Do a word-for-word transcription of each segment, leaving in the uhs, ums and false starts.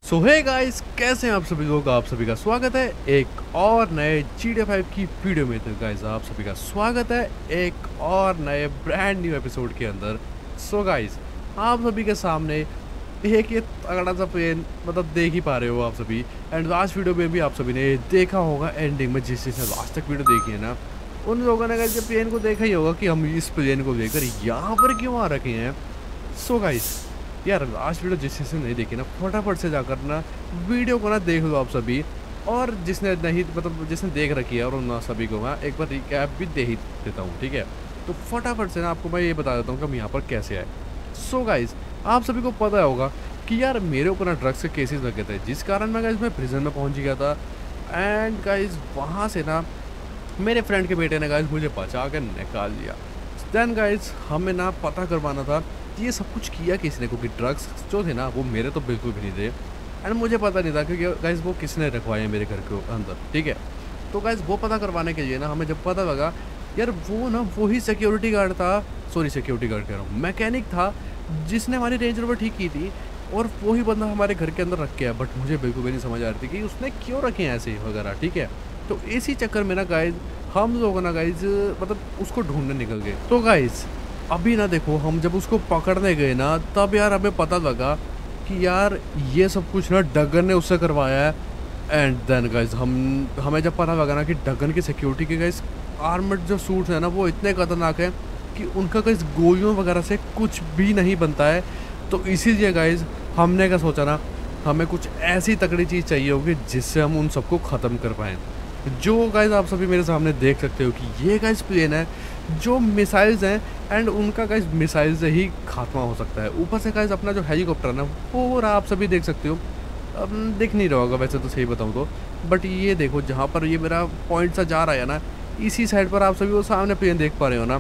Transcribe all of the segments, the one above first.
सो hey guys, कैसे हैं आप सभी लोग। आप सभी का स्वागत है एक और नए जी टी ए फाइव की वीडियो में। तो गाइस आप सभी का स्वागत है एक और नए ब्रांड न्यू एपिसोड के अंदर। सो गाइस आप सभी के सामने एक ये तगड़ा सा प्लेन मतलब देख ही पा रहे हो आप सभी। एंड लास्ट वीडियो में भी आप सभी ने देखा होगा एंडिंग में, जिस जिसने लास्ट तक वीडियो देखी है ना, उन लोगों ने गाइस प्लेन को देखा ही होगा कि हम इस प्लेन को लेकर यहाँ पर क्यों आ रखे हैं। सो गाइस यार लास्ट वीडियो जिस जिसने नहीं देखी ना, फटाफट से जाकर ना वीडियो को ना देख लो आप सभी। और जिसने नहीं मतलब जिसने देख रखी है और उन सभी को मैं एक बार रिकैप भी दे ही देता हूँ, ठीक है। तो फटाफट से ना आपको मैं ये बता देता हूँ कि हम यहाँ पर कैसे आए। सो गाइस आप सभी को पता होगा कि यार मेरे ऊपर ना ड्रग्स के केसेस लगे थे, जिस कारण मैं गाइस मैं प्रिजन में पहुँच गया था। एंड गाइस वहाँ से ना मेरे फ्रेंड के बेटे ने गाइस मुझे बचा के निकाल दिया। देन गाइस हमें ना पता करवाना था ये सब कुछ किया किसने, क्योंकि ड्रग्स जो थे ना वो मेरे तो बिल्कुल भी नहीं थे। एंड मुझे पता नहीं था क्योंकि गाइस वो किसने रखवाए मेरे घर के अंदर, ठीक है। तो गाइस वो पता करवाने के लिए ना हमें जब पता लगा यार वो ना वही सिक्योरिटी गार्ड था, सॉरी सिक्योरिटी गार्ड कह रहा हूँ, मैकेनिक था जिसने हमारी रेंज रोवर ठीक की थी। और वही बंदा हमारे घर के अंदर रख के आया। बट मुझे बिल्कुल भी नहीं समझ आ रही थी कि उसने क्यों रखे हैं ऐसे वगैरह, ठीक है। तो इसी चक्कर में ना गाइज हम लोग ना गाइज मतलब उसको ढूंढने निकल गए। तो गाइज अभी ना देखो हम जब उसको पकड़ने गए ना, तब यार हमें पता लगा कि यार ये सब कुछ ना डगन ने उससे करवाया है। एंड देन गाइज हम हमें जब पता लगा ना कि डगन की सिक्योरिटी के गाइज आर्मड जो सूट्स हैं ना वो इतने खतरनाक हैं कि उनका गाइज गोलियों वगैरह से कुछ भी नहीं बनता है। तो इसीलिए गाइज हमने क्या सोचा ना, हमें कुछ ऐसी तगड़ी चीज़ चाहिए होगी जिससे हम उन सबको ख़त्म कर पाएँ। जो गाइज आप सभी मेरे सामने देख सकते हो कि ये गाइज प्लेन है जो मिसाइल्स हैं। एंड उनका गाइज मिसाइल से ही खात्मा हो सकता है। ऊपर से गाइज अपना जो हेलीकॉप्टर है ना वो आप सभी देख सकते हो। अब दिख नहीं रहा होगा वैसे तो सही बताऊँ तो, बट ये देखो जहाँ पर ये मेरा पॉइंट सा जा रहा है ना, इसी साइड पर आप सभी वो सामने प्लेन देख पा रहे हो ना,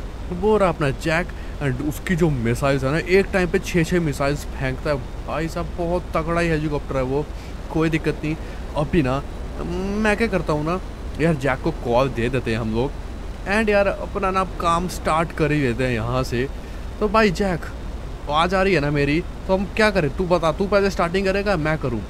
वो रहा अपना जैक। एंड उसकी जो मिसाइल्स है ना एक टाइम पे छः छः मिसाइल्स फेंकता है भाई साहब, बहुत तगड़ा ही हेलीकॉप्टर है वो, कोई दिक्कत नहीं। अभी ना मैं क्या करता हूँ ना यार, जैक को कॉल दे देते हैं हम लोग। एंड यार अपना ना काम स्टार्ट कर ही लेते हैं यहाँ से। तो भाई जैक आवाज़ आ रही है ना मेरी, तो हम क्या करें, तू बता, तू पहले स्टार्टिंग करेगा मैं करूँ।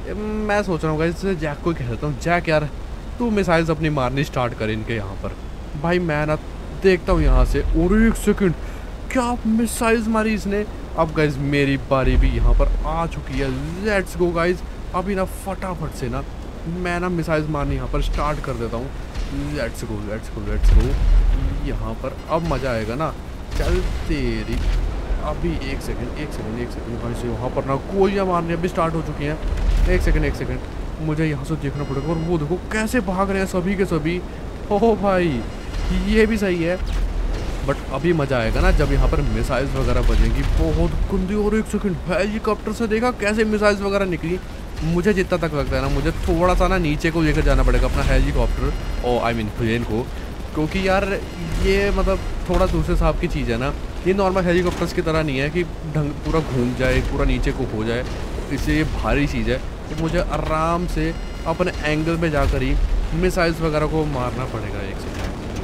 मैं सोच रहा हूँ इससे जैक को कह देता हूँ, जैक यार तू मिसाइल्स अपनी मारनी स्टार्ट कर इनके यहाँ पर। भाई मैं ना देखता हूँ यहाँ से, और एक सेकेंड क्या मिसाइल्स मारी इसने। अब गाइज मेरी बारी भी यहाँ पर आ चुकी है। लेट्स गो गाइज, अभी ना फटाफट से ना मैं ना मिसाइल्स मारनी यहाँ पर स्टार्ट कर देता हूँ। Let's go let's go let's go, यहाँ पर अब मज़ा आएगा ना। चल तेरी, अभी एक सेकंड एक सेकंड एक सेकंड भाई से यहाँ पर ना गोलियाँ मारनी अभी स्टार्ट हो चुकी हैं। एक सेकंड एक सेकंड मुझे यहाँ से देखना पड़ेगा। और वो देखो कैसे भाग रहे हैं सभी के सभी। ओह भाई ये भी सही है, बट अभी मज़ा आएगा ना जब यहाँ पर मिसाइल्स वगैरह बजेंगी बहुत गंदी। और एक सेकंड हेलीकॉप्टर से देखा कैसे मिसाइल्स वगैरह निकली। मुझे जितना तक लगता है ना मुझे थोड़ा सा ना नीचे को लेकर जाना पड़ेगा अपना हेलीकॉप्टर और आई मीन प्लेन को, क्योंकि यार ये मतलब थोड़ा दूसरे हिसाब की चीज़ है ना। ये नॉर्मल हेलीकॉप्टर्स की तरह नहीं है कि ढंग पूरा घूम जाए पूरा नीचे को हो जाए, इससे ये भारी चीज़ है। तो मुझे आराम से अपने एंगल में जाकर ही मिसाइल्स वगैरह को मारना पड़ेगा। एक सेकेंड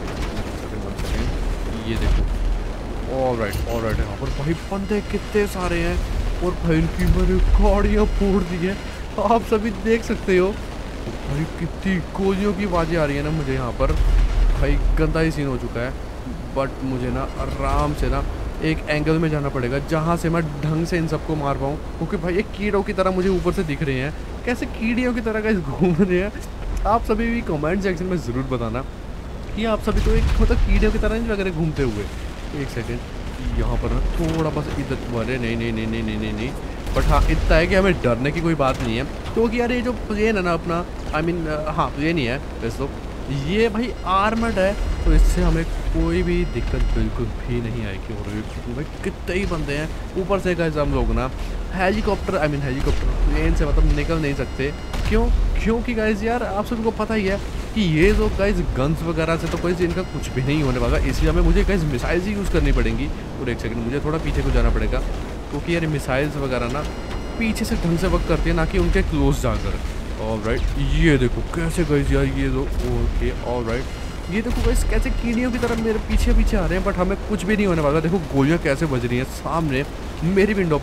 ये देखो, ऑल राइट ऑल राइट, यहाँ पर भाई बंदे कितने सारे हैं और भाई इनकी मैंने गाड़ियाँ फोड़ दी है, आप सभी देख सकते हो। भाई कितनी गोलियों की आवाज़ें आ रही है ना मुझे यहाँ पर, भाई गंदा ही सीन हो चुका है। बट मुझे ना आराम से ना एक एंगल में जाना पड़ेगा जहाँ से मैं ढंग से इन सबको मार पाऊँ, क्योंकि भाई एक कीड़ों की तरह मुझे ऊपर से दिख रहे हैं, कैसे कीड़ियों की तरह कैसे घूम रहे हैं। आप सभी भी कमेंट सेक्शन में ज़रूर बताना कि आप सभी को एक मतलब कीड़ियों की तरह नहीं लग रहे घूमते हुए। एक सेकेंड यहाँ पर ना थोड़ा बस इधर, अरे नहीं नहीं नहीं नहीं नहीं नहीं नहीं बट हाँ इतना है कि हमें डरने की कोई बात नहीं है, क्योंकि यार ये जो प्लेन है ना अपना आई मीन हाँ प्लेन ही है वैसे तो, ये भाई आर्मड है, तो इससे हमें कोई भी दिक्कत बिल्कुल भी नहीं आएगी। और भाई कितने ही बंदे हैं ऊपर से गाइस, हम लोग ना helicopter I mean helicopter plane से मतलब निकल नहीं सकते। क्यों? क्योंकि गाइस यार आप सबको पता ही है कि ये जो गाइस गन्स वगैरह से तो कोई इनका कुछ भी नहीं होने वाला, इसलिए हमें मुझे गाइस मिसाइल्स ही यूज़ करनी पड़ेंगी। और एक सेकंड मुझे थोड़ा पीछे को जाना पड़ेगा, क्योंकि यार मिसाइल्स वगैरह ना पीछे से ढंग से वर्क करती है, ना कि उनके क्लोज जाकर। ऑल राइट ये देखो कैसे गाइस यार ये दो, ओके ऑल राइट ये देखो गाइस कैसे कीड़ियों की तरह मेरे पीछे पीछे आ रहे हैं, बट हमें कुछ भी नहीं होने वाला। देखो गोलियाँ कैसे बज रही हैं सामने मेरी विंडो पर,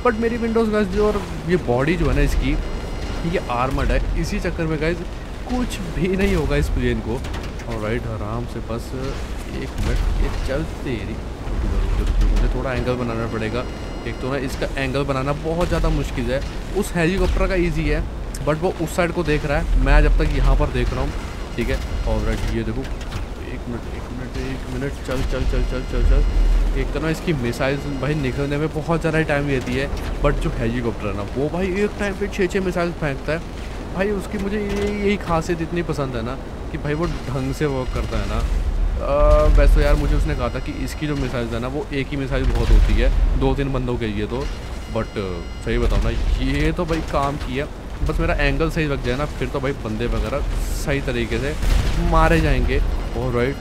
बट मेरी विंडोज़ गाइस जो और ये बॉडी जो है ना इसकी, ये आर्मर्ड है, इसी चक्कर में गाइस कुछ भी नहीं होगा इस प्लेन को। और राइट आराम से बस एक मिनट ये चलते ही मुझे थोड़ा एंगल बनाना पड़ेगा। एक तो ना इसका एंगल बनाना बहुत ज़्यादा मुश्किल है, उस हेलीकॉप्टर का इजी है बट वो उस साइड को देख रहा है, मैं जब तक यहाँ पर देख रहा हूँ, ठीक है। और राइट ये देखो एक मिनट एक मिनट एक मिनट चल चल चल चल चल चल एक तो ना इसकी मिसाइल्स भाई निकलने में बहुत ज़्यादा टाइम लेती है, बट जो हेलीकॉप्टर है ना वो भाई एक टाइम पे छः छः मिसाइल फेंकता है भाई। उसकी मुझे यही खासियत इतनी पसंद है ना कि भाई वो ढंग से वर्क करता है ना। आ, वैसे तो यार मुझे उसने कहा था कि इसकी जो मिसाइल्स है ना वो एक ही मिसाइल बहुत होती है दो तीन बंदों के लिए, तो बट सही बताऊँ ना ये तो भाई काम किया, बस मेरा एंगल सही लग जाए ना फिर तो भाई बंदे वगैरह सही तरीके से मारे जाएंगे। और राइट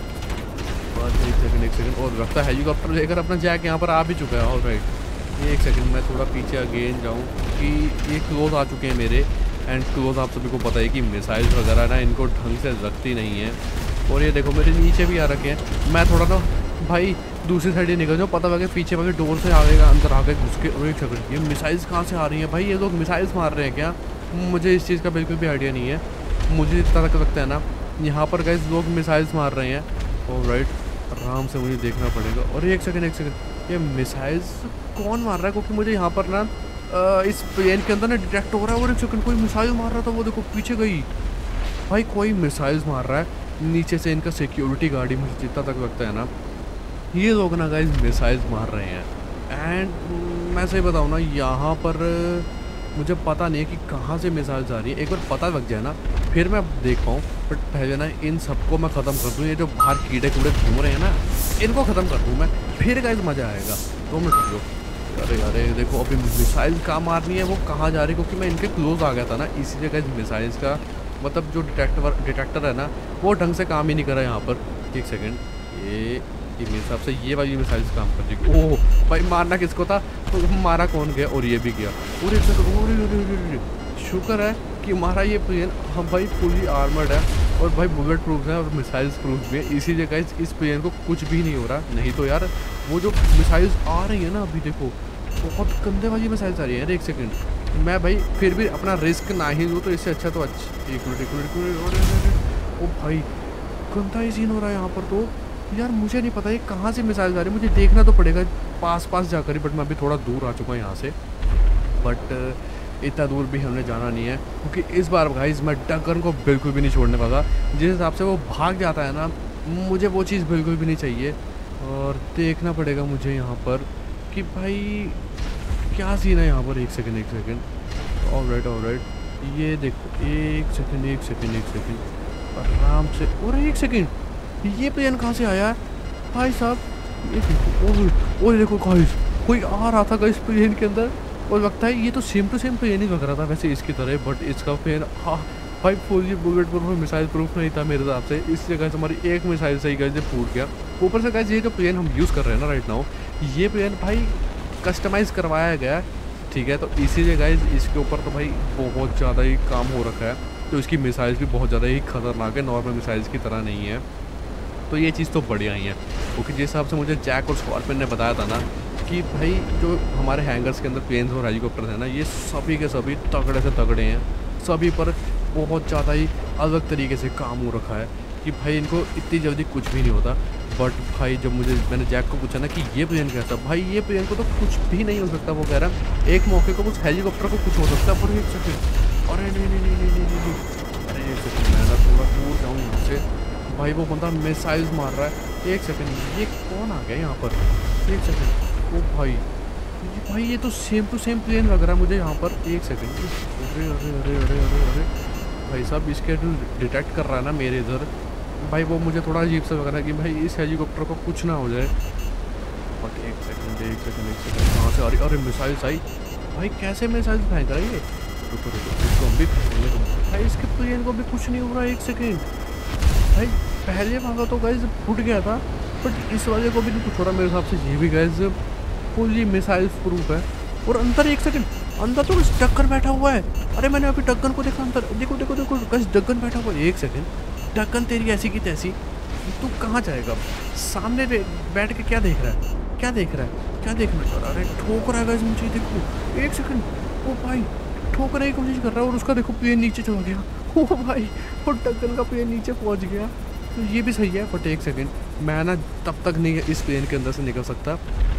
बस एक सेकंड एक सेकंड और लगता है हेलीकॉप्टर लेकर अपना जैक यहाँ पर आ भी चुका है। और राइट एक सेकंड मैं थोड़ा पीछे अगेन जाऊँ कि ये क्लोज आ चुके हैं मेरे, एंड क्लोज आप सभी को पता है कि मिसाइल्स वगैरह ना इनको ढंग से लगती नहीं है। और ये देखो मेरे नीचे भी आ रखे हैं, मैं थोड़ा ना भाई दूसरी साइड ही निकल जाऊँ, पता लगे पीछे वाले डोर से आएगा अंदर आके घुस के। और एक सेकंड ये मिसाइल्स कहाँ से आ रही हैं भाई, ये लोग मिसाइल्स मार रहे हैं क्या? मुझे इस चीज़ का बिल्कुल भी आइडिया नहीं है। मुझे इस तरह का लगता है ना यहाँ पर गाइस लोग मिसाइल्स मार रहे हैं। और राइट आराम से मुझे देखना पड़ेगा। और एक सेकंड एक सेकंड ये मिसाइल्स कौन मार रहा है, क्योंकि मुझे यहाँ पर ना इस प्लेन के अंदर ना डिटेक्ट हो रहा है। और एक सेकंड कोई मिसाइल मार रहा था, वो देखो पीछे गई भाई, कोई मिसाइल्स मार रहा है नीचे से। इनका सिक्योरिटी गार्ड ही मुझे जितना तक लगता है ना ये लोग ना गाइस मिसाइल्स मार रहे हैं। एंड मैं सही बताऊँ ना यहाँ पर मुझे पता नहीं है कि कहाँ से मिसाइल्स आ रही है, एक बार पता लग जाए ना फिर मैं देख पाऊँ। बट पहले ना इन सबको मैं ख़त्म कर दूँ, ये जो बाहर कीड़े कूड़े घूम रहे हैं ना इनको ख़त्म कर दूँ मैं, फिर गाइस मज़ा आएगा। दो मिनट रुको। अरे अरे देखो अभी मिसाइल कहाँ मारनी है वो कहाँ जा रही है, क्योंकि मैं इनके क्लोज आ गया था ना इसीलिए गाइस मिसाइल्स का मतलब जो डिटेक्टर डिटेक्टर है ना वो ढंग से काम ही नहीं कर रहा यहाँ पर। एक सेकेंड ये मेरे हिसाब से ये वाली मिसाइल्स काम कर रही। ओह भाई मारना किसको था तो मारा कौन गया, और ये भी गया। और एक सेकंड शुक्र है कि मारा ये प्लेन, हम भाई फुली आर्मर्ड है और भाई बुलेट प्रूफ है और मिसाइल्स प्रूफ भी है, इसीलिए गाइस इस प्लेन को कुछ भी नहीं हो रहा। नहीं तो यार वो जो मिसाइल्स आ रही है ना अभी देखो बहुत गंदे वाली मिसाइल्स आ रही है। एक सेकेंड मैं भाई फिर भी अपना रिस्क ना ही लूँ तो इससे अच्छा तो अच्छा एक मिनट एक मिनट। ओ भाई गंदा ही सीन हो रहा है यहाँ पर तो यार, मुझे नहीं पता ये कहाँ से मिसाइल आ रही है, मुझे देखना तो पड़ेगा पास पास जाकर ही। बट मैं अभी थोड़ा दूर आ चुका हूँ यहाँ से, बट इतना दूर भी हमने जाना नहीं है क्योंकि इस बार गाइस मैं डगन को बिल्कुल भी नहीं छोड़ने वाला। जिस हिसाब से वो भाग जाता है ना मुझे वो चीज़ बिल्कुल भी नहीं चाहिए। और देखना पड़ेगा मुझे यहाँ पर कि भाई क्या सीन है यहाँ पर। एक सेकेंड एक second all right all right ये देखो एक सेकेंड एक सेकेंड एक सेकेंड आराम से। और एक सेकेंड ये प्लेन कहाँ से आया भाई साहब, ये देखो। और देखो गाइस कोई आ रहा था गाइस प्लेन के अंदर और लगता है ये तो सेम टू सेम प्लेन ही लग रहा था वैसे इसकी तरह, बट इसका प्लेन हाँ भाई fully bullet proof missile proof नहीं था मेरे हिसाब से। इस जगह से हमारी एक मिसाइल से ही गाइस ये फूट गया। ऊपर से गाइस ये जो प्लेन हम यूज़ कर रहे हैं ना राइट नाउ ये प्लेन भाई कस्टमाइज़ करवाया गया है, ठीक है। तो इसीलिए गाइस इसके ऊपर तो भाई बहुत ज़्यादा ही काम हो रखा है, तो इसकी मिसाइल्स भी बहुत ज़्यादा ही खतरनाक है, नॉर्मल मिसाइल्स की तरह नहीं है। तो ये चीज़ तो बढ़िया ही है क्योंकि जिस हिसाब से मुझे जैक और स्कॉर्पियन ने बताया था ना कि भाई जो हमारे हैंगर्स के अंदर प्लेन्स और हेलीकॉप्टर है ना ये सभी के सभी तगड़े से तगड़े हैं, सभी पर बहुत ज़्यादा ही अलग तरीके से काम हो रखा है कि भाई इनको इतनी जल्दी कुछ भी नहीं होता। बट भाई जब मुझे मैंने जैक को पूछा ना कि ये प्लेन कैसा, भाई ये प्लेन को तो कुछ भी नहीं हो सकता, वो कह रहा एक मौके को उस हेलीकॉप्टर को कुछ हो सकता है। पर एक सेकेंड अरे नहीं नहीं नहीं नहीं नहीं नहीं अरे एक सेकेंड मैं ना थोड़ा दूर जाऊँ यहाँ से, भाई वो बंदा मिसाइल्स मार रहा है। एक सेकंड ये कौन आ गया यहाँ पर, एक सेकंड ओ भाई ये भाई ये तो सेम टू सेम प्लेन लग रहा है मुझे यहाँ पर। एक सेकंड अरे अरे अरे अरे अरे अरे भाई साहब इसके जो डिटेक्ट कर रहा है ना मेरे इधर भाई वो मुझे थोड़ा अजीब सा लग रहा है कि भाई इस हेलीकॉप्टर को कुछ ना हो जाए। बट एक सेकंड एक सेकंड एक सेकंड कहाँ से आ रही, अरे मिसाइल्स आई भाई, कैसे मिसाइल्स फेंक रही है। रुको रुको इसको हम भी फेंकेंगे भाई, इसके प्लेन को भी कुछ नहीं हो रहा। एक सेकेंड भाई पहले वाला तो गाइस फूट गया था बट इस वाले को भी नहीं कुछ हो रहा मेरे हिसाब से। ये भी गाइस फुली मिसाइल प्रूफ है। और अंदर एक सेकंड अंदर तो डक्कन बैठा हुआ है, अरे मैंने अभी डक्कन को देखा अंदर, देखो देखो देखो गाइस डक्कन बैठा हुआ है। एक सेकंड डक्कन तेरी ऐसी की तैसी, तू कहाँ जाएगा, सामने बैठ के क्या देख रहा है, क्या देख रहा है, क्या देखना चाह रहा है? अरे ठोक रहा है गाइस मुझे, देखो एक सेकंड। ओ भाई ठोक रने की कोशिश कर रहा है और उसका देखो प्लेन नीचे चला गया। ओ भाई और टक्कर का प्लेन नीचे पहुंच गया। तो ये भी सही है, बट एक सेकंड, मैं ना तब तक नहीं इस प्लेन के अंदर से निकल सकता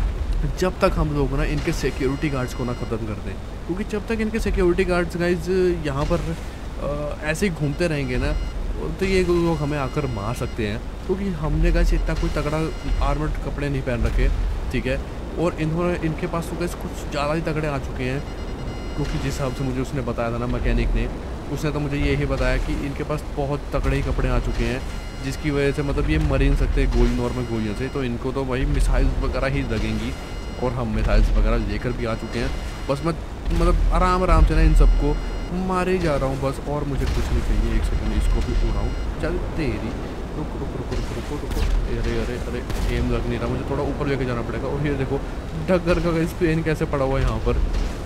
जब तक हम लोग ना इनके सिक्योरिटी गार्ड्स को ना ख़त्म कर दें, क्योंकि जब तक इनके सिक्योरिटी गार्ड्स गाइज यहाँ पर आ, ऐसे ही घूमते रहेंगे ना तो ये लोग हमें आकर मार सकते हैं, क्योंकि हमने गाइज इतना कोई तगड़ा आर्मर्ड कपड़े नहीं पहन रखे, ठीक है। और इन्होंने इनके पास तो गाइज कुछ ज़्यादा ही तगड़े आ चुके हैं, क्योंकि जिस हिसाब से मुझे उसने बताया था ना मैकेनिक ने, उसने तो मुझे यही बताया कि इनके पास बहुत तगड़े ही कपड़े आ चुके हैं, जिसकी वजह से मतलब ये मर ही नहीं सकते गोली नॉर्मल गोलियों से। तो इनको तो वही मिसाइल्स वगैरह ही लगेंगी और हम मिसाइल्स वगैरह लेकर भी आ चुके हैं। बस मैं मतलब आराम आराम से ना इन सबको मारे जा रहा हूँ बस, और मुझे कुछ नहीं चाहिए। एक सेकंड इसको भी उड़ाऊँ, चल तेरी, रुक रुक रुक रुक रुको रुको। अरे अरे अरे एम लग नहीं रहा, मुझे थोड़ा ऊपर लेके जाना पड़ेगा। और ये देखो ढक्कर का इस प्लेन कैसे पड़ा हुआ है यहाँ पर।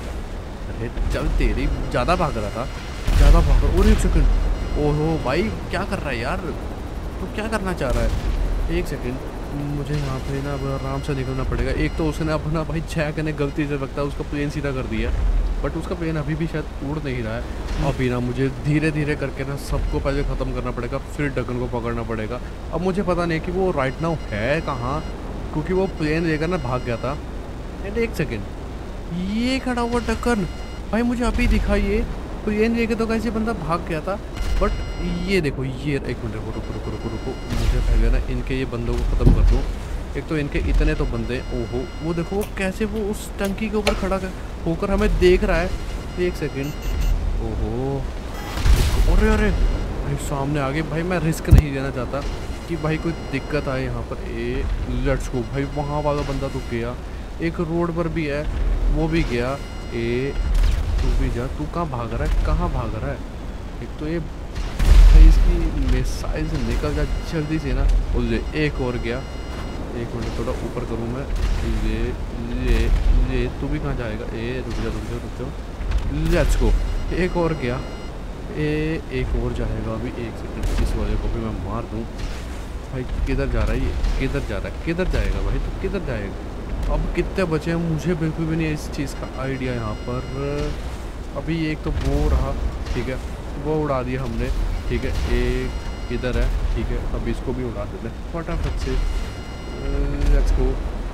अरे चल तेरी, ज़्यादा भाग रहा था, ज़्यादा भाग रहा। और एक सेकंड, ओहो भाई क्या कर रहा है यार, तो क्या करना चाह रहा है? एक सेकंड, मुझे यहाँ पे ना आराम से निकलना पड़ेगा। एक तो उसने अपना भाई जैक ने गलती से लगता है उसका प्लेन सीधा कर दिया, बट उसका प्लेन अभी भी शायद उड़ नहीं रहा है। अभी ना मुझे धीरे धीरे करके ना सबको पहले ख़त्म करना पड़ेगा, फिर डगन को पकड़ना पड़ेगा। अब मुझे पता नहीं कि वो राइट नाउ है कहाँ, क्योंकि वो प्लेन लेकर ना भाग गया था। एंड एक सेकेंड, ये खड़ा हुआ डगन भाई मुझे अभी दिखा, ये प्लेन लेके तो कैसे बंदा भाग गया था, बट ये देखो ये एक मिनट रुको रुको रुको रुको रुको मुझे पहले ना इनके ये बंदों को ख़त्म कर दूँ। एक तो इनके इतने तो बंदे, ओहो वो देखो वो कैसे वो उस टंकी के ऊपर खड़ा होकर हमें देख रहा है। एक सेकंड, ओहो अरे अरे भाई सामने आगे, भाई मैं रिस्क नहीं लेना चाहता कि भाई कोई दिक्कत आए यहाँ पर। ए लेट्स गो भाई, वहाँ वाला बंदा तो गया, एक रोड पर भी है वो भी गया। ए तू भी जा, तू कहाँ भाग रहा है, कहाँ भाग रहा है? एक तो ये भाई इसकी मिसाइल से निकल जा जल्दी से ना। और एक और गया, एक मिनट थोड़ा ऊपर करूँ मैं। ये ये ये तू भी कहाँ जाएगा? ए रुक जा रुक जा रुक जा, लेट्स गो। एक और गया, ए एक और जाएगा अभी। एक सेकंड, इस वाले को भी मैं मार दूँ। भाई किधर जा रहा है ये, किधर जा रहा है, किधर जाएगा भाई, तो किधर जाएगा? अब कितने बचे हैं मुझे बिल्कुल भी नहीं इस चीज़ का आइडिया यहाँ पर। अभी एक तो वो रहा, ठीक है, वो उड़ा दिया हमने, ठीक है। एक इधर है, ठीक है, अब इसको भी उड़ा देते हैं फटाफट से। Let's go.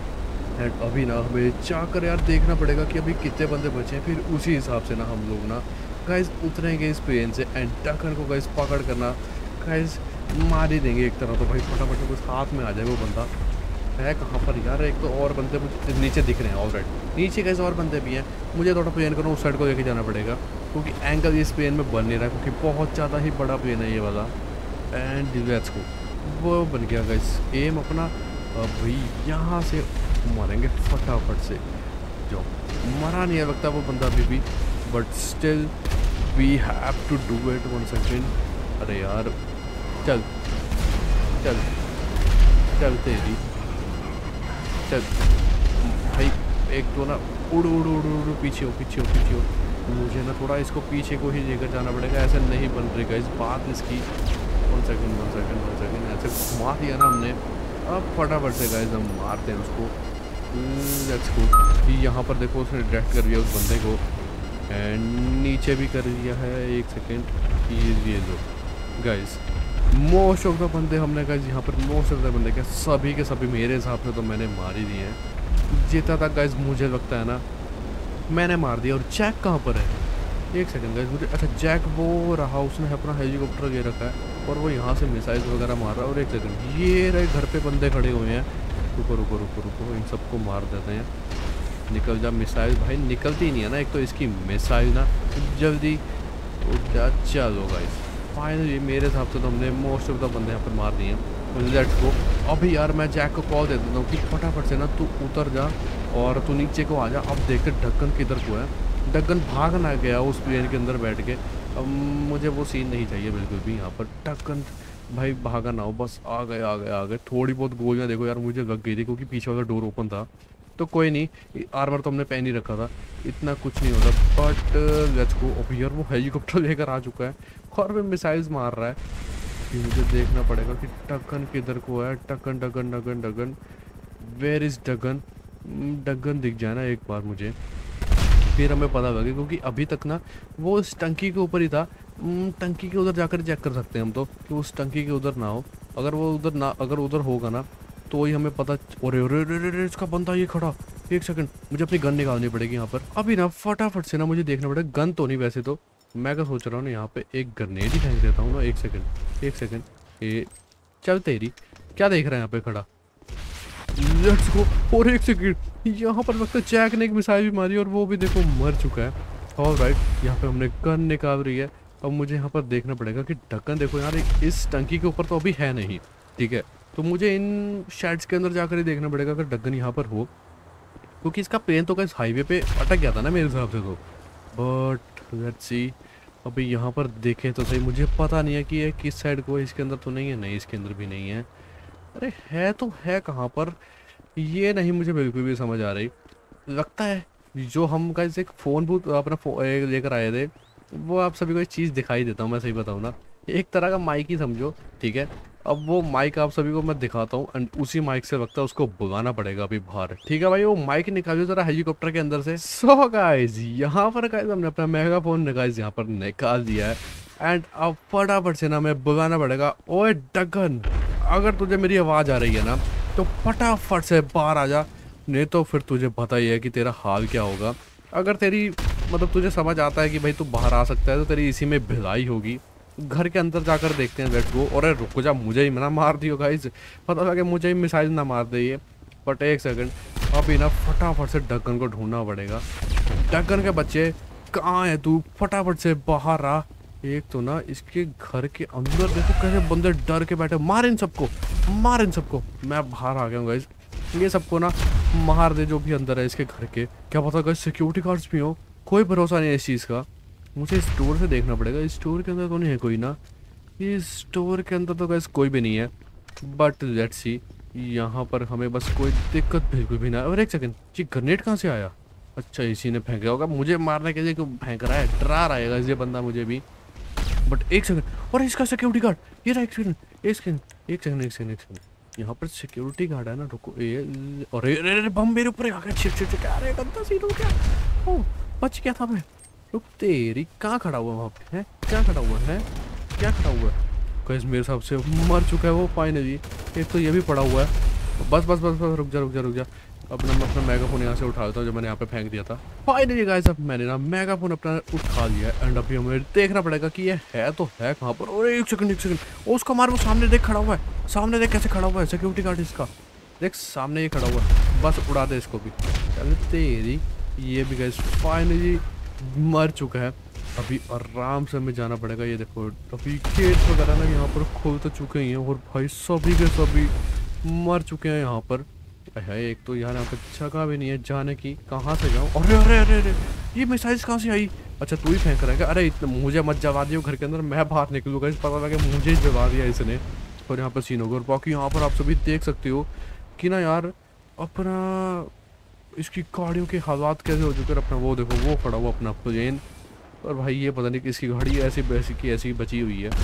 एंड अभी ना हमें जाकर यार देखना पड़ेगा कि अभी कितने बंदे बचे हैं, फिर उसी हिसाब से ना हम लोग ना गाइस उतरेंगे इस प्लेन से एंड डकन को गाइस पकड़ करना गाइस मार ही देंगे एक तरह। तो भाई फटाफट कुछ हाथ में आ जाए वो बंदा है कहाँ पर यार। एक तो और बंदे मुझे नीचे दिख रहे हैं ऑलरेडी, नीचे कैसे और बंदे भी हैं। मुझे थोड़ा प्लेन करूँ उस साइड को लेके जाना पड़ेगा, क्योंकि एंगल इस प्लेन में बन नहीं रहा, क्योंकि बहुत ज़्यादा ही बड़ा प्लेन है ये वाला। एंड लेट्स गो, वो बन गया गाइस एम अपना। भाई यहाँ से मारेंगे फटाफट से, जो मरा नहीं है लगता वो बंदा अभी भी, but still we have to do it. One second, अरे यार चल चल चल तेरी चल भाई। एक तो ना उड़ उड़ उड़ उड़ पीछे हो पीछे हो पीछे हो। मुझे ना थोड़ा इसको पीछे को ही लेकर जाना पड़ेगा, ऐसे नहीं बन रही गाइस बात इसकी। One second one second one second, ऐसे घुमा दिया ना हमने। अब फटाफट से गाइस हम मारते हैं उसको। Let's go. यहाँ पर देखो उसने डायरेक्ट कर दिया उस बंदे को, एंड नीचे भी कर दिया है। एक सेकेंड, ये लो गाइस मोस्ट ऑफ द बंदे हमने गाइस यहाँ पर मोस्ट ऑफ द बंदे क्या सभी के सभी मेरे हिसाब से तो मैंने मार ही दिए हैं जितना तक गाइस मुझे लगता है ना, मैंने मार दिया। और जैक कहाँ पर है? एक सेकंड गाइस मुझे, अच्छा जैक वो रहा, उसने अपना हेलीकॉप्टर ले रखा है और वो यहाँ से मिसाइल वगैरह मार रहा है। और एक सेकंड, ये रहे घर पे बंदे खड़े हुए हैं। रुको रुको रुको रुको, इन सबको मार देते हैं। निकल जा मिसाइल, भाई निकलती नहीं है ना, एक तो इसकी मिसाइल ना जल्दी उठ जा। चलो गाइस फाइनली मेरे हिसाब से तो हमने मोस्ट ऑफ द बंदे यहाँ पर मार दिए हैं। Let's go. अभी यार मैं जैक को कॉल दे देता हूँ कि फटाफट से ना तू उतर जा और तू नीचे को आ जा। अब देखते ढक्कन किधर को है। ढक्कन भाग ना गया उस प्लेन के अंदर बैठ के। अब मुझे वो सीन नहीं चाहिए बिल्कुल भी यहाँ पर। ढक्कन भाई भागा ना हो, बस आ गए आ गए आ गए। थोड़ी बहुत गोलियाँ देखो यार मुझे लग गई थी, क्योंकि पीछे वाला डोर ओपन था। तो कोई नहीं, आर्मर तो हमने पहन ही रखा था, इतना कुछ नहीं होता। But let's go. अभी यार वो हेलीकॉप्टर लेकर आ चुका है और भी मिसाइल्स मार रहा है। मुझे देखना पड़ेगा कि टक्कन किधर को है। टक्कन टक्कन टक्कन टक्कन वेयर इज डगन? डगन दिख जाए ना एक बार मुझे, फिर हमें पता लगे, क्योंकि अभी तक ना वो उस टंकी के ऊपर ही था। हम्म, टंकी के उधर जाकर चेक कर सकते हैं हम तो कि उस टंकी के उधर ना हो। अगर वो उधर ना, अगर उधर होगा ना तो ही हमें पता। अरे अरे अरे अरे अरे, इसका बंदा ये खड़ा। एक सेकंड, मुझे अपनी गन निकालनी पड़ेगी यहाँ पर अभी ना, फटाफट से ना मुझे देखना पड़ेगा। गन तो नहीं, वैसे तो मैं क्या सोच रहा हूँ ना, यहाँ पे एक ग्रेनेड ही फेंक देता हूँ ना। एक सेकंड एक सेकंड ये चल तेरी, क्या देख रहा है यहाँ पे खड़ा? Let's go. और एक सेकंड, यहाँ पर लगता है जैक ने एक मिसाइल भी मारी और वो भी देखो मर चुका है। ऑल राइट, यहाँ पे हमने गन निकाल रही है। अब मुझे यहाँ पर देखना पड़ेगा कि ढक्कन देखो यार, इस टंकी के ऊपर तो अभी है नहीं, ठीक है। तो मुझे इन शेड्स के अंदर जाकर ही देखना पड़ेगा अगर ढक्कन यहाँ पर हो, क्योंकि इसका प्लेन तो इस हाईवे पे अटक गया था ना मेरे हिसाब से तो। बट लेट्स सी, अभी यहाँ पर देखें तो सही, मुझे पता नहीं है कि ये किस साइड को है। इसके अंदर तो नहीं है, नहीं इसके अंदर भी नहीं है। अरे है तो है कहाँ पर, ये नहीं मुझे बिल्कुल भी समझ आ रही। लगता है जो हम का एक फ़ोन बूथ अपना फो, लेकर आए थे, वो आप सभी को एक चीज़ दिखाई देता हूँ मैं, सही बताऊँ ना, एक तरह का माइक ही समझो, ठीक है। अब वो माइक आप सभी को मैं दिखाता हूँ एंड उसी माइक से लगता है उसको बुलाना पड़ेगा अभी बाहर, ठीक है भाई। वो माइक निकालियो जरा हेलीकॉप्टर के अंदर से। सो गाइस, यहाँ पर गाइस हमने अपना मेगाफोन गाइस यहाँ पर निकाल दिया है एंड अब फटाफट से ना मैं बुलाना पड़ेगा, ओए डगन, अगर तुझे मेरी आवाज़ आ रही है ना तो फटाफट से बाहर आ जा, नहीं तो फिर तुझे पता ही है कि तेरा हाल क्या होगा। अगर तेरी मतलब तुझे समझ आता है कि भाई तू बाहर आ सकता है तो तेरी इसी में भिलाई होगी। घर के अंदर जाकर देखते हैं, लेट्स गो। और रुक जा, मुझे ही ना मार दियो गाइस, पता लगे मुझे ही मिसाइल ना मार दे ये। बट एक सेकंड, अभी ना फटाफट से ढक्कन को ढूंढना पड़ेगा। ढक्कन के बच्चे कहाँ है तू, फटाफट से बाहर आ। एक तो ना इसके घर के अंदर देखो कैसे बंदे डर के बैठे, मार इन सबको, मार इन सबको। मैं बाहर आ गया हूँ गाइस, ये सबको ना मार दे जो भी अंदर है इसके घर के। क्या पता गाइस सिक्योरिटी गार्ड्स भी हो, कोई भरोसा नहीं है इस चीज़ का। मुझे स्टोर से देखना पड़ेगा, इस स्टोर के अंदर तो नहीं है कोई ना, इस स्टोर के अंदर तो गाइस कोई भी नहीं है। बट लेट्स सी, यहाँ पर हमें बस कोई दिक्कत बिल्कुल भी ना। और एक सेकंड, ये ग्रेनेड कहाँ से आया? अच्छा इसी ने फेंका होगा, मुझे मारने के लिए क्यों फेंक रहा है, डरा रहा है ये बंदा मुझे भी। बट एक सेकंड, और इसका सिक्योरिटी गार्ड, ये रहा। एक सेकंड एक सेकंड एक सेकंड एक सेकंड एक सेकंड यहाँ पर सिक्योरिटी गार्ड है ना, रुको। ये अरे अरे अरे बम मेरे ऊपर आ गया, छिप छिप छिप, अरे गंदा सीन हो गया। ओ बच गया था मैं। रुक तेरी, कहाँ खड़ा हुआ वहाँ पे है, क्या खड़ा हुआ है, क्या खड़ा हुआ है? कैसे मेरे हिसाब से मर चुका है वो फाइनली। एक तो ये भी पड़ा हुआ है। बस बस बस बस रुक जा रुक जा रुक जा, अपना मैं अपना मेगाफोन यहाँ से उठा लेता हूँ जो मैंने यहाँ पे फेंक दिया था। फाइनली गाइस, अब मैंने ना मेगाफोन अपना उठा लिया एंड अभी हमें देखना पड़ेगा कि ये है तो है कहाँ पर। और एक सेकंड एक सेकंड, ओ उसका मार, वो सामने देख खड़ा हुआ है, सामने देख कैसे खड़ा हुआ है सिक्योरिटी गार्ड इसका, देख सामने ये खड़ा हुआ है। बस उड़ा दे इसको भी, चल तेरी। ये भी गाइस फाइनली मर चुका है। अभी आराम से हमें जाना पड़ेगा। ये देखो अभी गेट वगैरह ना यहाँ पर खुल तो चुके ही हैं और भाई सभी के सभी मर चुके हैं यहाँ पर। है एक तो यार यहाँ पर जगह भी नहीं है जाने की, कहाँ से जाऊँ? अरे अरे अरे अरे ये मिसाइल्स कहाँ से आई? अच्छा तू ही फेंक रहा है क्या? अरे इतना मुझे मत जवा दियो घर के अंदर, मैं बाहर निकलूँगा, इस पता लगे मुझे जवा दिया इसने। और यहाँ पर सीन होगा। और बाकी यहाँ पर आप सभी देख सकते हो कि ना यार अपना इसकी गाड़ियों के हालात कैसे हो चुके हैं। अपना वो देखो, वो खड़ा हुआ अपना प्लेन, और भाई ये पता नहीं किसकी गाड़ी ऐसी वैसी की ऐसी बची हुई है।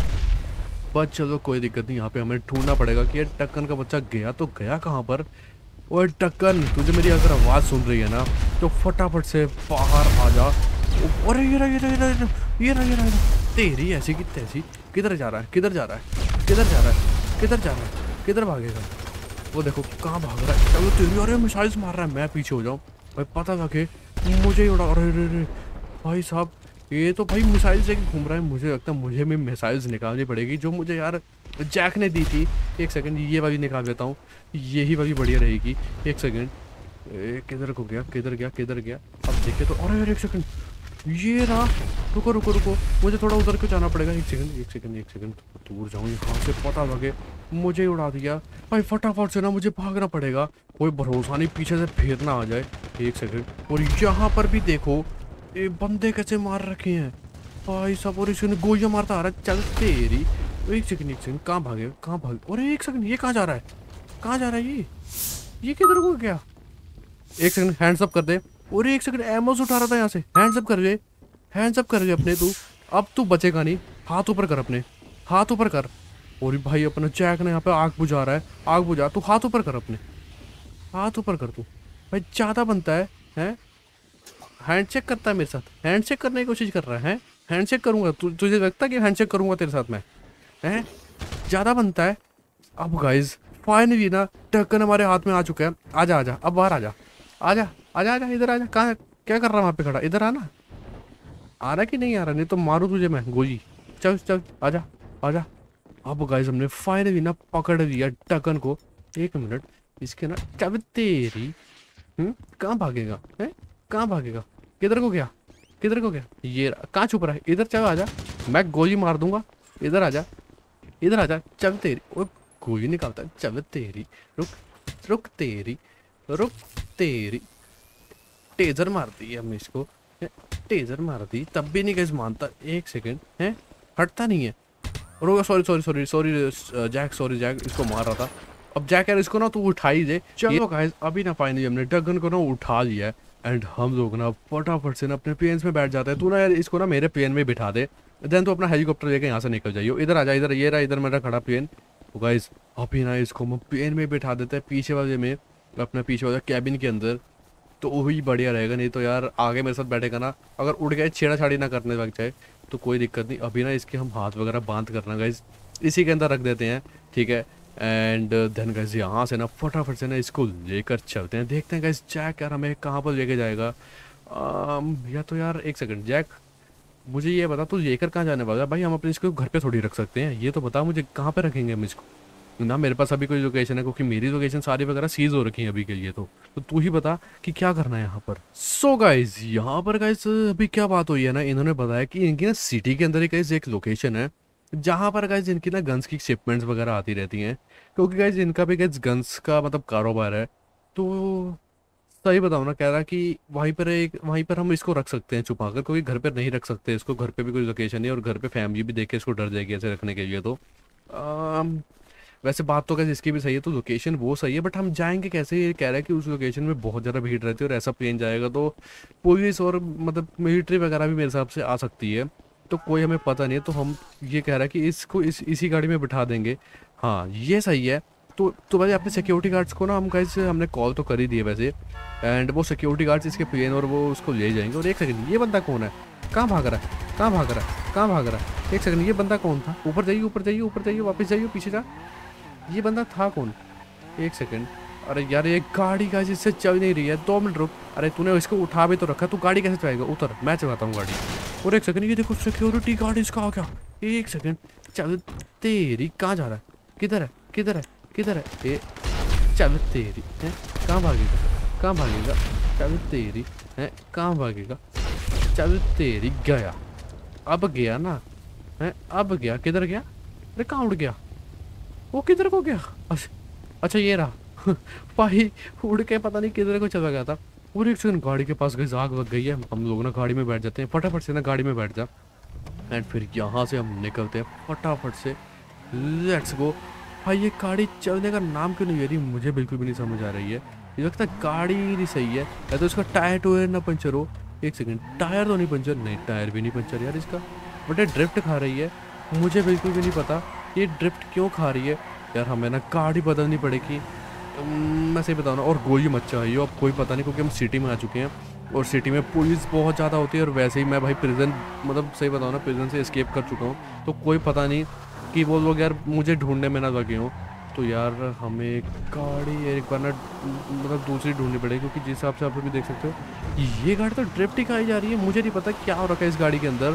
बस चलो कोई दिक्कत नहीं, यहाँ पे हमें ढूंढना पड़ेगा कि ये टक्कन का बच्चा गया तो गया कहाँ पर। ओए टक्कन, तुझे मेरी अगर आवाज़ सुन रही है ना तो फटाफट से बाहर आ जा। अरे ये रहा ये रहा ये रहा ये रहा ये रहा तेरी ऐसी की तैसी। किधर जा रहा है, किधर जा रहा है, किधर जा रहा है, किधर जा रहा है, किधर भागेगा? वो देखो कहाँ भाग रहा है। चलो तेरी, अरे मिसाइल्स मार रहा है, मैं पीछे हो जाऊँ भाई, पता लगे मुझे ही उड़ा। अरे अरे भाई साहब, ये तो भाई मिसाइल से घूम रहा है। मुझे लगता है मुझे भी मिसाइल्स निकालनी पड़ेगी जो मुझे यार जैक ने दी थी। एक सेकंड, ये वाली निकाल लेता हूँ, यही वाली बढ़िया रहेगी। एक सेकंड, किधर को गया, किधर गया, किधर गया? अब देखे तो, अरे यार एक सेकंड, ये रहा। रुको रुको रुको, मुझे थोड़ा उधर क्यों जाना पड़ेगा। एक सेकंड एक सेकंड एक सेकंड दूर जाऊँ यहाँ से, पता लगे मुझे ही उड़ा दिया भाई। फटाफट से ना मुझे भागना पड़ेगा, कोई भरोसा नहीं पीछे से फिर ना आ जाए। एक सेकंड, और यहाँ पर भी देखो ये बंदे कैसे मार रखे हैं भाई सब, और इसने गोलियां मारता आ रहा है। चल तेरी, एक सेकंड एक सेकंड, कहाँ भागे कहाँ भागे? और एक सेकंड, ये कहाँ जा रहा है, कहाँ जा रहा है ये ये किधर को गया? एक सेकंड हैंड्स अप कर दे। और एक सेकंड एमोस उठा रहा था यहाँ से, हैंड्स अप कर दे, हैंड्स अप कर दे अपने तू, अब तू बचेगा नहीं। हाथ ऊपर कर, अपने हाथ ऊपर कर। और भाई अपना जैक ने यहाँ पे आग बुझा रहा है, आग बुझा, तू हाथ ऊपर कर अपने। हाथ ऊपर कर तू भाई, ज़्यादा बनता है हैं। हैंडशेक करता है मेरे साथ, हैंडशेक करने की कोशिश कर रहा है। हैंडशेक करूंगा तु, तुझे लगता है कि हैंडशेक करूंगा तेरे साथ मैं? हैं ज़्यादा बनता है। अब गाइज फाइनली ना ढक्कन हमारे हाथ में आ चुका है। आजा आजा अब बाहर आजा, आजा आजा आजा इधर आजा। कहाँ क्या कर रहा है वहाँ पे खड़ा? इधर आना। आ रहा कि नहीं आ रहा? नहीं तो मारू तुझे मैं गोली। चल चल आजा आजा। अब गाइज हमने फाइनली ना पकड़ लिया ढक्कन को। एक मिनट, इसके ना क्या तेरी। हम्म कहाँ भागेगा है? कहाँ भागेगा? किधर को गया? किधर को गया? ये कहाँ छुप रहा है? इधर चल आजा, मैं गोली मार दूंगा। इधर आजा, इधर आजा। चल तेरी वो गोली निकालता है। चल तेरी, रुक रुक तेरी, रुक तेरी। टेजर मार दी हमने इसको, टेजर मार दी तब भी नहीं कैसे मानता। एक सेकेंड है, हटता नहीं है। रोगा sorry sorry sorry sorry Jack, sorry Jack, इसको मार रहा था। अब जैक यार इसको ना तू उठा ही दे। चलो गाइस अभी ना फाइनली हमने ढक्कन को ना उठा लिया है एंड हम लोग ना फटाफट से ना अपने प्लेन्स में बैठ जाते हैं। तू ना यार इसको ना मेरे प्लेन में बिठा दे, देन तू अपना हेलीकॉप्टर लेके यहाँ से निकल जाइयो। इधर आ जा, इधर ये रहा, इधर मेरा खड़ा प्लेन। तो गाइस अभी ना इसको हम प्लेन में बिठा देते हैं, पीछे वाले में, अपने पीछे वाले कैबिन के अंदर। तो वही बढ़िया रहेगा। नहीं तो यार आगे मेरे साथ बैठेगा ना, अगर उड़ गए छेड़ा छाड़ी ना करने लग जाए तो कोई दिक्कत नहीं। अभी ना इसके हम हाथ वगैरह बांध करना गाइस इसी के अंदर रख देते हैं, ठीक है। एंड देन गाइस यहाँ से ना फटाफट से ना इसको लेकर चलते हैं। देखते हैं गाइस जैक यार हमें कहाँ पर लेके जाएगा। आम, या तो यार एक सेकंड जैक, मुझे ये बता तू लेकर कहाँ जाने वाला है? भाई हम अपने इसको घर पे थोड़ी रख सकते हैं, ये तो बता मुझे कहाँ पे रखेंगे हम इसको ना। मेरे पास अभी कोई लोकेशन है क्योंकि मेरी लोकेशन सारी वगैरह सीज हो रखी है अभी के लिए। तो तो तू ही बता कि क्या करना है यहाँ पर। सो गाइज यहाँ पर गाइज अभी क्या बात हुई है ना, इन्होंने बताया कि इनकी ना सिटी के अंदर ही गाइज एक लोकेशन है जहाँ पर गाइज इनकी ना गन्स की शिपमेंट्स वगैरह आती रहती हैं, क्योंकि गाइज इनका भी गाइज गन्स का मतलब कारोबार है। तो सही बताऊँ ना, कह रहा कि वहीं पर एक वहीं पर हम इसको रख सकते हैं छुपा कर, क्योंकि घर पर नहीं रख सकते इसको। घर पे भी कोई लोकेशन नहीं और घर पे फैमिली भी देख के इसको डर जाएगी ऐसे रखने के लिए। तो अम, वैसे बात तो कैसे इसकी भी सही है, तो लोकेशन वो सही है, बट हम जाएंगे कैसे? ये कह रहा है कि उस लोकेशन में बहुत ज़्यादा भीड़ रहती है और ऐसा प्लेन जाएगा तो पुलिस और मतलब मिलिट्री वगैरह भी मेरे हिसाब से आ सकती है। तो कोई हमें पता नहीं है। तो हम ये कह रहा है कि इसको इस इसी गाड़ी में बिठा देंगे। हाँ ये सही है। तो तो वैसे अपने सिक्योरिटी गार्ड्स को ना हम कैसे, हमने कॉल तो कर ही दिए वैसे, एंड वो सिक्योरिटी गार्ड्स इसके प्लेन और वो उसको ले जाएंगे। और एक सेकंड, ये बंदा कौन है? कहाँ भाग रहा है? कहाँ भाग रहा है? कहाँ भाग रहा है? एक सेकंड, ये बंदा कौन था? ऊपर जाइए, ऊपर जाइए, ऊपर जाइए, वापस जाइए, पीछे जा। ये बंदा था कौन? एक सेकंड, अरे यार ये गाड़ी का जिससे चल नहीं रही है, दो मिनट रुक। अरे तूने इसको उठा भी तो रखा, तू गाड़ी कैसे चलाएगा? उतर, मैं चलाता हूँ गाड़ी। और एक सेकंड, ये देखो सिक्योरिटी गार्ड इसका आ गया। एक सेकंड, चल तेरी, कहाँ जा रहा है? किधर है? किधर है? किधर है? ए चल तेरी है, कहाँ भागेगा? कहाँ भागेगा? चल तेरी है, कहाँ भागेगा? चल तेरी, गया। अब गया ना है, अब गया। किधर गया? अरे कहाँ उड़ गया वो? किधर को गया? अच्छा अच्छा ये रहा भाई, उड़ के पता नहीं किधर को चला गया था। पूरी एक सेकंड, गाड़ी के पास गई, आग लग गई है। हम लोग ना गाड़ी में बैठ जाते हैं, फटाफट से ना गाड़ी में बैठ जा। एंड फिर यहाँ से हम निकलते हैं फटाफट से। Let's go. भाई ये गाड़ी चलने का नाम क्यों नहीं ले रही, मुझे बिल्कुल भी नहीं समझ आ रही है। ये लगता है गाड़ी नहीं सही है, या तो इसका टायर टूयर ना पंचर हो। एक सेकंड, टायर तो नहीं पंचर, नहीं टायर भी नहीं पंचर यार इसका, बट ये ड्रिफ्ट खा रही है। मुझे बिल्कुल भी नहीं पता ये ड्रिफ्ट क्यों खा रही है यार। हमें ना गाड़ी बदलनी पड़ेगी, मैं सही बताऊँ ना। और गोली मत चाहिए अब, कोई पता नहीं, क्योंकि हम सिटी में आ चुके हैं और सिटी में पुलिस बहुत ज़्यादा होती है। और वैसे ही मैं भाई प्रिजन, मतलब सही बताऊँ ना, प्रिजन से एस्केप कर चुका हूँ। तो कोई पता नहीं कि वो लोग यार मुझे ढूंढने में ना लगे हों। तो यार हमें गाड़ी एक बार ना मतलब दूसरी ढूंढनी पड़ेगी, क्योंकि जिस हिसाब से आप लोग भी देख सकते हो ये गाड़ी तो ड्रिफ्ट ही खाई जा रही है। मुझे नहीं पता क्या हो रखा है इस गाड़ी के अंदर।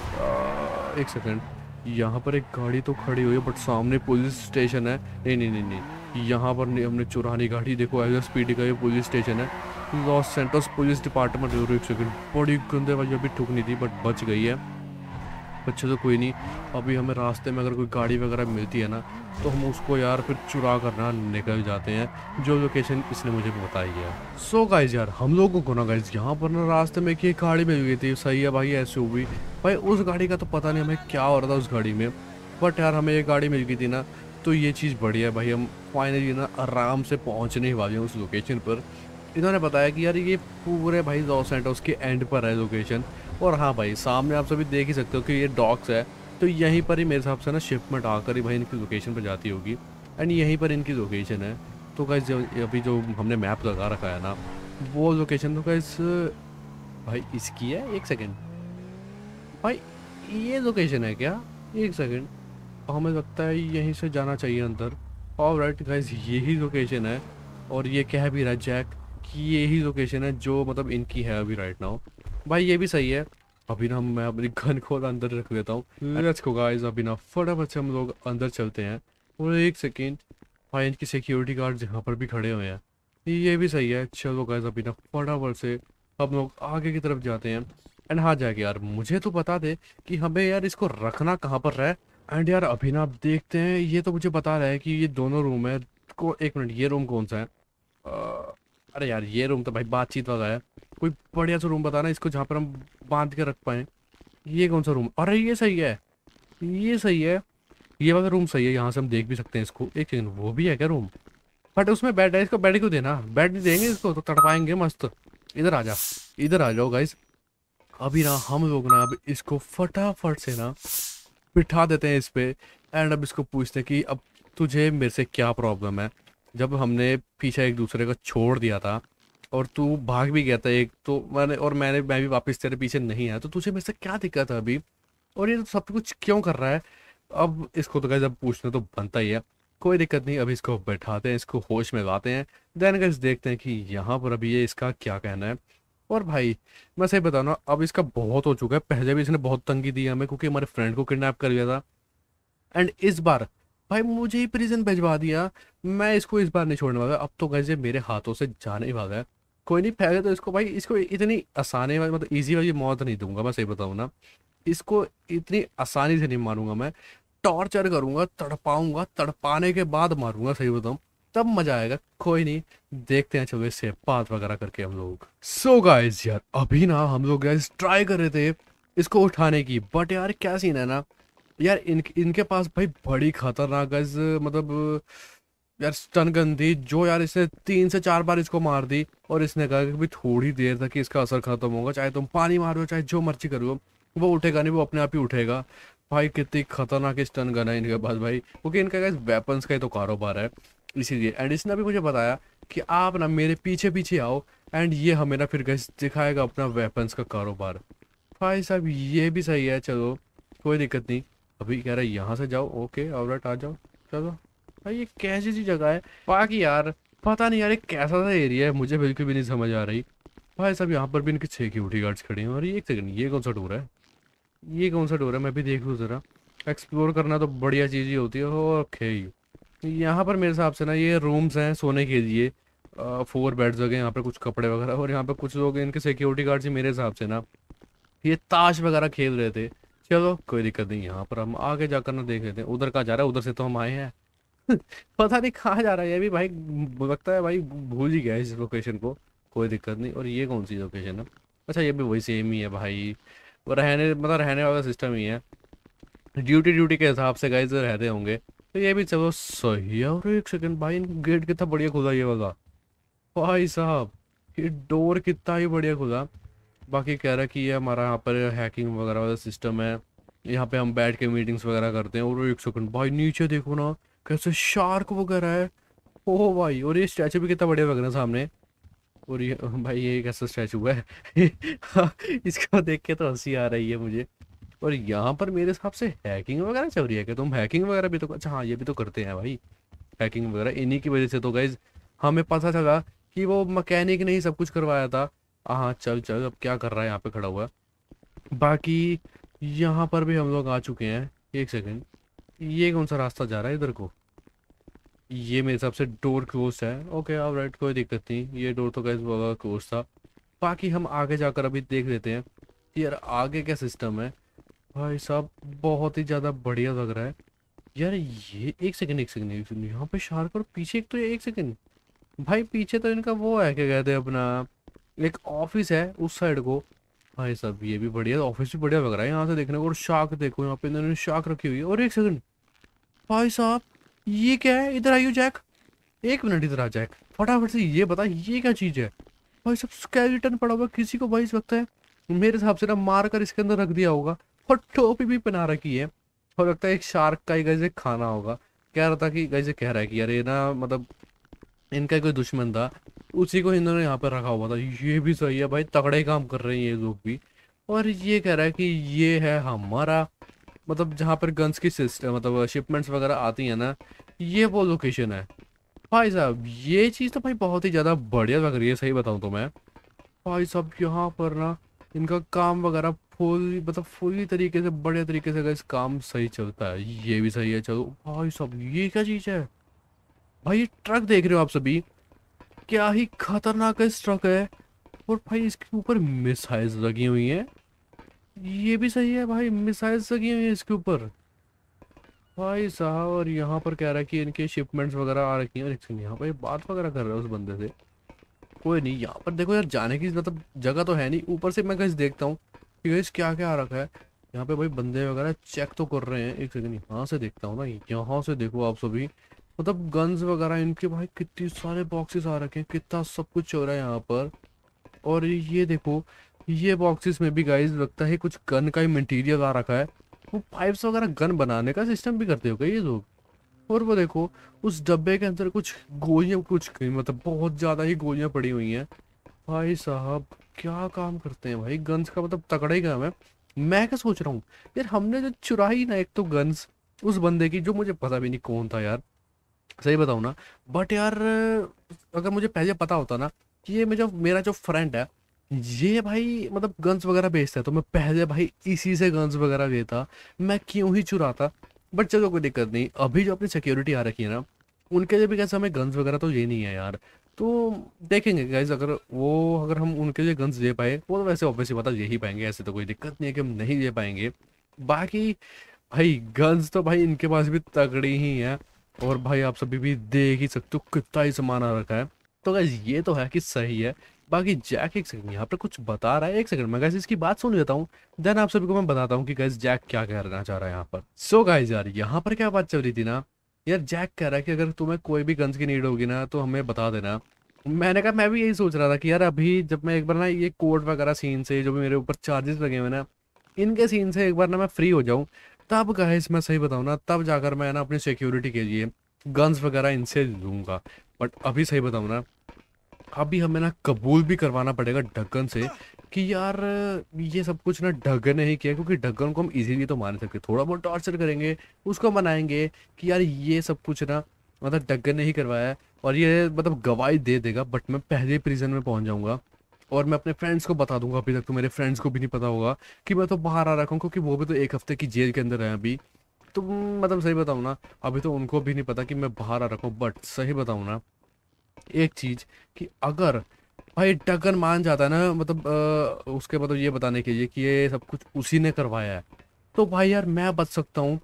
आ, एक सेकेंड, यहाँ पर एक गाड़ी तो खड़ी हुई है, बट सामने पुलिस स्टेशन है। नहीं नहीं नहीं नहीं, यहाँ पर नहीं, हमने चुरानी गाड़ी। देखो एज स्पीड का ये पुलिस स्टेशन है, लॉस सेंटोस पुलिस डिपार्टमेंट। एक सेकंड, बड़ी गंदे वाली अभी ठुकनी थी बट बच गई है। अच्छा तो कोई नहीं, अभी हमें रास्ते में अगर कोई गाड़ी वगैरह मिलती है ना तो हम उसको यार फिर चुरा करना निकल जाते हैं, जो लोकेशन इसने मुझे बताई है। सो गाइज यार हम लोगों को ना गाइज यहाँ पर ना रास्ते में एक गाड़ी मिल गई थी। सही है भाई, ऐसे हुई भाई। उस गाड़ी का तो पता नहीं हमें क्या हो रहा था उस गाड़ी में, बट यार हमें ये गाड़ी मिल गई थी ना, तो ये चीज़ बढ़िया है भाई। हम फाइनली ना आराम से पहुँचने वाले हैं उस लोकेशन पर। इन्होंने बताया कि यार ये पूरे भाई लॉस सैंटोस के एंड पर है लोकेशन। और हाँ भाई सामने आप सभी देख ही सकते हो कि ये डॉक्स है, तो यहीं पर ही मेरे हिसाब से ना शिपमेंट आकर ही भाई इनकी लोकेशन पर जाती होगी। एंड यहीं पर इनकी लोकेशन है। तो गाइस अभी जो हमने मैप लगा रखा है ना, वो लोकेशन तो गाइस भाई इसकी है। एक सेकेंड भाई, ये लोकेशन है क्या? एक सेकेंड, हमें लगता है यहीं से जाना चाहिए अंदर। ऑलराइट गाइस, यही लोकेशन है। और ये कह भी रहा है जैक कि यही लोकेशन है जो मतलब इनकी है अभी राइट नाउ। भाई ये भी सही है। अभी ना मैं अपनी गन खोल अंदर रख देता हूँ। लेट्स गो गाइस, अभी ना फटाफट से हम लोग अंदर चलते हैं। और एक सेकेंड भाई, इनकी सिक्योरिटी गार्ड यहाँ पर भी खड़े हुए हैं, ये भी सही है। चलो गाइस, अभी ना फटाफट से हम लोग आगे की तरफ जाते हैं। एंड हाँ जाके यार मुझे तो बता दे कि हमें यार इसको रखना कहाँ पर है। एंड यार अभी ना आप देखते हैं, ये तो मुझे बता रहा है कि ये दोनों रूम है। को एक मिनट, ये रूम कौन सा है? अ, अरे यार ये रूम तो भाई बातचीत वाला है। कोई बढ़िया सा रूम बताना इसको जहाँ पर हम बांध के रख पाए। ये कौन सा रूम? अरे ये सही है, ये सही है, ये वाला रूम सही है। यहाँ से हम देख भी सकते हैं इसको। एक सेकंड, वो भी है क्या रूम? बट उसमें बेड है, इसको बेड क्यों देना? बेड नहीं देंगे इसको तो तड़पाएंगे मस्त। इधर आ जा, इधर आ जाओ गाइस। अभी ना हम लोग ना अब इसको फटाफट से ना बिठा देते हैं इस पे। एंड अब इसको पूछते हैं कि अब तुझे मेरे से क्या प्रॉब्लम है? जब हमने पीछे एक दूसरे को छोड़ दिया था और तू भाग भी गया था एक तो मैंने और मैंने मैं भी वापस तेरे पीछे नहीं आया, तो तुझे मेरे से क्या दिक्कत है अभी? और ये तो सब कुछ क्यों कर रहा है? अब इसको तो गाइस अब पूछना तो बनता ही है। कोई दिक्कत नहीं, अभी इसको बैठाते हैं, इसको होश में लाते हैं। देन गाइस देखते हैं कि यहाँ पर अभी ये इसका क्या कहना है। और भाई मैं सही बताऊँ ना, अब इसका बहुत हो चुका है। पहले भी इसने बहुत तंगी दी हमें क्योंकि हमारे फ्रेंड को किडनैप कर लिया था। एंड इस बार भाई मुझे ही प्रिजन भिजवा दिया। मैं इसको इस बार नहीं छोड़ने वाला। अब तो गाइस ये मेरे हाथों से जाने ही वाला है। कोई नहीं, पहले तो इसको भाई इसको इतनी आसानी वाली मतलब इजी वाली मौत नहीं दूंगा। मैं सही बताऊँ ना, इसको इतनी आसानी से नहीं मारूंगा। मैं टॉर्चर करूंगा, तड़पाऊंगा, तड़पाने के बाद मारूंगा। सही बताऊं तब मजा आएगा। कोई नहीं, देखते हैं। चलो इससे बात वगैरह करके हम लोग। सो गाइस यार अभी ना हम लोग गाइस ट्राई कर रहे थे इसको उठाने की। बट यार क्या सीन है ना यार, इन इनके पास भाई बड़ी खतरनाक गाइस मतलब यार स्टन गन थी, जो यार इसने तीन से चार बार इसको मार दी। और इसने कहा कि भाई थोड़ी देर तक इसका असर खत्म होगा, चाहे तुम पानी मारो चाहे जो मर्जी करो, वो उठेगा नहीं, वो अपने आप ही उठेगा। भाई कितनी खतरनाक स्टन गन है इनके पास भाई, क्योंकि इनका गाइस वेपन्स का ही तो कारोबार है इसीलिए। एंड इसने भी मुझे बताया कि आप ना मेरे पीछे पीछे आओ एंड ये हमें ना फिर गाइस दिखाएगा अपना वेपन्स का कारोबार। भाई साहब ये भी सही है, चलो कोई दिक्कत नहीं। अभी कह रहा है यहाँ से जाओ, ओके ऑलराइट आ जाओ। चलो भाई ये कैसी सी जगह है? बाकी यार पता नहीं यार ये कैसा सा एरिया है, मुझे बिल्कुल भी नहीं समझ आ रही। भाई साहब यहाँ पर भी इनके सिक्योरिटी गार्ड्स खड़े हैं। और ये एक सेकंड, ये कौन सा टूर है? ये कौन सा डोर है? मैं भी देख लूँ ज़रा। एक्सप्लोर करना तो बढ़िया चीज़ ही होती है। ओके, यहाँ पर मेरे हिसाब से ना ये रूम्स हैं सोने के लिए। फोर बेड्स वगैरह यहाँ पे, कुछ कपड़े वगैरह। और यहाँ पे कुछ लोग इनके सिक्योरिटी गार्ड्स ही मेरे हिसाब से ना ये ताश वगैरह खेल रहे थे। चलो कोई दिक्कत नहीं, यहाँ पर हम आगे जाकर ना देख लेते हैं। उधर कहाँ जा रहा है? उधर से तो हम आए हैं। पता नहीं कहाँ जा रहा है ये भी भाई, लगता है भाई भूल ही गया इस लोकेशन को। कोई दिक्कत नहीं। और ये कौन सी लोकेशन है? अच्छा ये भी वही सेम ही है भाई, वो रहने मतलब रहने वाला सिस्टम ही है। ड्यूटी ड्यूटी के हिसाब से गाइस रहते होंगे, तो ये भी चलो सही है। और एक सेकंड भाई, गेट कितना बढ़िया खुला ये वाला। भाई साहब ये डोर कितना ही बढ़िया खुला। बाकी कह रहा है कि ये हमारा यहाँ पर हैकिंग वगैरह वाला सिस्टम है, यहाँ पे हम बैठ के मीटिंग्स वगैरह करते हैं। और एक सेकंड भाई नीचे देखो ना कैसे शार्क वगैरह है। ओह भाई, और ये स्टैचू भी कितना बढ़िया लग रहा है सामने। और ये भाई ये कैसा स्टैचू है? इसको देख के तो हंसी आ रही है मुझे। और यहाँ पर मेरे हिसाब से हैकिंग वगैरह चल रही है क्या? तुम हैकिंग वगैरह भी तो, अच्छा हाँ ये भी तो करते हैं भाई हैकिंग वगैरह। इन्हीं की वजह से तो गाइज हमें पता चला कि वो मैकेनिक ने ही सब कुछ करवाया था। हाँ चल चल, अब क्या कर रहा है यहाँ पे खड़ा हुआ? बाकी यहाँ पर भी हम लोग आ चुके हैं। एक सेकेंड, ये कौन सा रास्ता जा रहा है इधर को? ये मेरे हिसाब से डोर क्लोज है। ओके ऑलराइट, कोई दिक्कत नहीं, ये डोर तो गाइस क्लोज था। बाकी हम आगे जाकर अभी देख लेते हैं कि यार आगे क्या सिस्टम है। भाई साहब बहुत ही ज़्यादा बढ़िया लग रहा है यार ये। एक सेकंड एक सेकंड एक सेकंड, यहाँ पे शार्क और पीछे एक तो एक सेकंड भाई, पीछे तो इनका वो है क्या कहते हैं अपना, एक ऑफिस है उस साइड को। भाई साहब ये भी बढ़िया, ऑफिस भी बढ़िया लग रहा है यहाँ से देखने को। और शार्क देखो यहाँ पे इन्होंने शार्क रखी हुई है। और एक सेकंड भाई साहब ये क्या है? इधर आइयो जैक, एक मिनट इधर आ जैक, फटाफट से ये बता ये क्या चीज़ है? भाई सब स्केलेटन पड़ा हुआ किसी को भाई लगता है मेरे हिसाब से ना मार कर इसके अंदर रख दिया होगा। और टोपी भी पहना रखी है और लगता है एक शार्क का ही गैसे खाना होगा। कह रहा था कि गैसे कह रहा है कि यार ये ना मतलब इनका कोई दुश्मन था, उसी को इन्होंने यहाँ पर रखा हुआ था। ये भी सही है भाई, तगड़े काम कर रहे हैं ये लोग भी। और ये कह रहा है कि ये है हमारा, मतलब जहाँ पर गन्स की सिस्टम मतलब शिपमेंट्स वगैरह आती है ना, ये वो लोकेशन है। भाई साहब ये चीज़ तो भाई बहुत ही ज़्यादा बढ़िया लग रही है, सही बताऊँ तो मैं। भाई साहब यहाँ पर ना इनका काम वगैरह फुल मतलब पूरी तरीके से बढ़िया तरीके से guys काम सही चलता है। ये भी सही है। चलो भाई साहब ये क्या चीज़ है भाई, ये ट्रक देख रहे हो आप सभी, क्या ही खतरनाक इस ट्रक है। और भाई इसके ऊपर मिसाइल्स लगी हुई हैं। ये भी सही है भाई, मिसाइल्स लगी हुई हैं इसके ऊपर भाई साहब। और यहाँ पर कह रहा है कि इनके शिपमेंट्स वगैरह आ रखी हैं। और एक सेकंड, यहाँ पर ये बात वगैरह कर रहा है उस बंदे से। कोई नहीं, यहाँ पर देखो यार, जाने की मतलब जगह तो है नहीं। ऊपर से मैं कहीं देखता हूँ कि गाइस क्या क्या आ रखा है यहाँ पे। भाई बंदे वगैरह चेक तो कर रहे हैं। एक सेकंड यहाँ से देखता हूँ ना, यहाँ से देखो आप सभी, मतलब गन्स वगैरह इनके भाई कितने सारे बॉक्सेस आ रखे हैं, कितना सब कुछ चल रहा है यहाँ पर। और ये देखो, ये बॉक्सेस में भी गाइस लगता है कुछ गन का ही मटेरियल आ रखा है। वो पाइप्स वगैरह गन बनाने का सिस्टम भी करते हो क्या ये लोग। और वो देखो उस डब्बे के अंदर कुछ गोलियां, कुछ मतलब बहुत ज्यादा ही गोलियां पड़ी हुई हैं। भाई साहब क्या काम करते हैं भाई, गन्स का मतलब तगड़ा ही काम है। मैं क्या सोच रहा हूँ यार, हमने जो चुराई ना एक तो गन्स उस बंदे की, जो मुझे पता भी नहीं कौन था यार, सही बताऊँ ना। बट यार अगर मुझे पहले पता होता ना कि ये मेरा मेरा जो फ्रेंड है ये भाई मतलब गन्स वगैरह बेचता है, तो मैं पहले भाई इसी से गन्स वगैरह लेता, मैं क्यों ही चुराता। बट चलो कोई दिक्कत नहीं, अभी जो अपनी सिक्योरिटी आ रखी है ना, उनके लिए भी कैसे हमें गन्स वगैरह तो ये नहीं है यार। तो देखेंगे गाइज, अगर वो अगर हम उनके लिए गन्स दे पाए, वो तो वैसे ऑब्वियसली पता यही पाएंगे, ऐसे तो कोई दिक्कत नहीं है कि हम नहीं दे पाएंगे। बाकी भाई गन्स तो भाई इनके पास भी तगड़ी ही है। और भाई आप सभी भी देख ही सकते हो कितना ही सामान आ रखा है। तो गाइज ये तो है कि सही है। बाकी जैक एक सेकंड यहाँ पर कुछ बता रहा है, एक सेकंड मैं गाइज इसकी बात सुन लेता हूँ, देन आप सभी को मैं बताता हूँ कि गाइज जैक क्या कहना चाह रहा है यहाँ पर। सो गाइज यार यहाँ पर क्या बात चल रही थी ना यार, जैक कह रहा है कि अगर तुम्हें कोई भी गन्स की नीड होगी ना तो हमें बता देना। मैंने कहा मैं भी यही सोच रहा था कि यार अभी जब मैं एक बार ना ये कोड वगैरह सीन से जो भी मेरे ऊपर चार्जेस लगे हुए ना, इनके सीन से एक बार ना मैं फ्री हो जाऊं, तब गाइस मैं सही बताऊं ना, तब जाकर मैं ना अपनी सिक्योरिटी के लिए गन्स वगैरह इनसे लूंगा। बट अभी सही बताऊं ना, अभी हमें ना कबूल भी करवाना पड़ेगा ढक्कन से कि यार ये सब कुछ ना ढक्कन ने ही किया, क्योंकि ढक्कन को हम इजीली तो मान नहीं सकते, थोड़ा बहुत टॉर्चर करेंगे, उसको मनाएंगे कि यार ये सब कुछ ना मतलब ढक्कन ने ही करवाया है। और ये मतलब गवाही दे देगा, बट मैं पहले प्रिजन में पहुंच जाऊंगा और मैं अपने फ्रेंड्स को बता दूंगा। अभी तक तो मेरे फ्रेंड्स को भी नहीं पता होगा कि मैं तो बाहर आ रखा हूँ, क्योंकि वो भी तो एक हफ्ते की जेल के अंदर है अभी। तो मतलब सही बताऊँ ना, अभी तो उनको भी नहीं पता कि मैं बाहर आ रखा हूँ। बट सही बताऊँ ना एक चीज, कि अगर भाई डगन मान जाता है ना, मतलब अ, उसके मतलब ये बताने के लिए कि ये सब कुछ उसी ने करवाया है, तो भाई यार मैं बच सकता हूँ।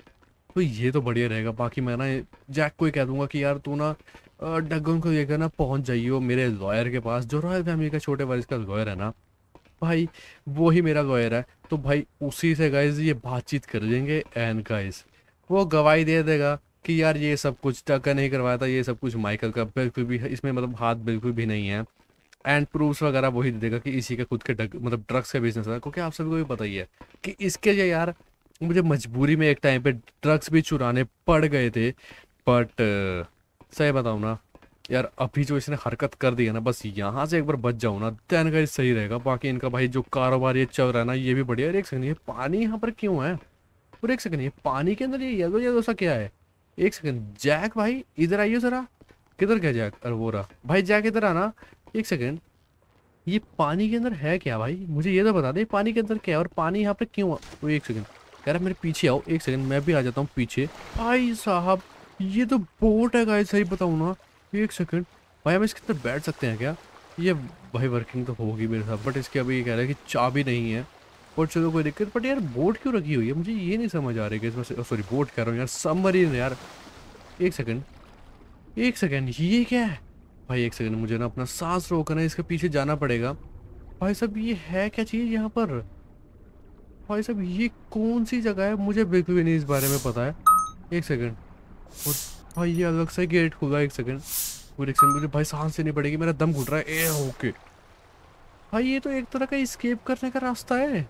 तो ये तो बढ़िया रहेगा। बाकी मैं ना जैक को ही कह दूंगा कि यार तू ना अ, डगन को लेकर ना पहुंच जाइयो मेरे लॉयर के पास, जो रॉयल फैमिली का छोटे वारिस का लॉयर है ना भाई, वो ही मेरा लॉयर है। तो भाई उसी से गाइज ये बातचीत कर लेंगे, एंड गाइज वो गवाही दे देगा कि यार ये सब कुछ टक्कर नहीं करवाया था, ये सब कुछ माइकल का बिल्कुल भी इसमें मतलब हाथ बिल्कुल भी नहीं है। एंड प्रूफ्स वगैरह वही दे देगा कि इसी का खुद के डग, मतलब ड्रग्स का बिजनेस है, क्योंकि आप सभी को भी पता ही है कि इसके लिए यार मुझे मजबूरी में एक टाइम पे ड्रग्स भी चुराने पड़ गए थे। बट सही बताऊँ ना यार, अभी जो इसने हरकत कर दी है ना, बस यहाँ से एक बार बच जाऊँ ना, देन गाइस सही रहेगा। बाकी इनका भाई जो कारोबार ये चल रहा है ना, ये भी बढ़िया। एक सेकंड, ये पानी यहाँ पर क्यों है। और एक सेकंड, ये पानी के अंदर ये येलो येलो सा क्या है। एक सेकंड जैक भाई इधर आइए जरा। किधर गया जैक, अरे वो रहा भाई जैक, इधर आना एक सेकंड। ये पानी के अंदर है क्या भाई, मुझे ये तो बता दे पानी के अंदर क्या है, और पानी यहाँ पे क्यों। वो एक सेकंड कह रहा मेरे पीछे आओ, एक सेकंड मैं भी आ जाता हूँ पीछे। भाई साहब ये तो बोट है गाइस, सही बताऊँ ना। एक सेकंड भाई, हम इसके अंदर बैठ सकते हैं क्या। ये भाई वर्किंग तो होगी मेरे साथ, बट इसके अभी कह रहा है कि चाबी नहीं है। और चलो कोई दिक्कत, बट यार बोट क्यों रखी हुई है, मुझे ये नहीं समझ आ रही है कि इसमें, सॉरी बोट कह रहा हूँ यार, सबमरीन यार। एक सेकंड एक सेकंड ये क्या है भाई, एक सेकंड मुझे ना अपना सांस रोकना है, इसके पीछे जाना पड़ेगा। भाई साहब ये है क्या चीज़ यहाँ पर। भाई साहब ये कौन सी जगह है, मुझे बिल्कुल भी नहीं इस बारे में पता है। एक सेकंड, और भाई ये अलग से गेट खुला, एक सेकंड। और एक सेकंड मुझे भाई सांस लेनी पड़ेगी, मेरा दम घुट रहा है। ए ओके भाई, ये तो एक तरह का स्केप करने का रास्ता है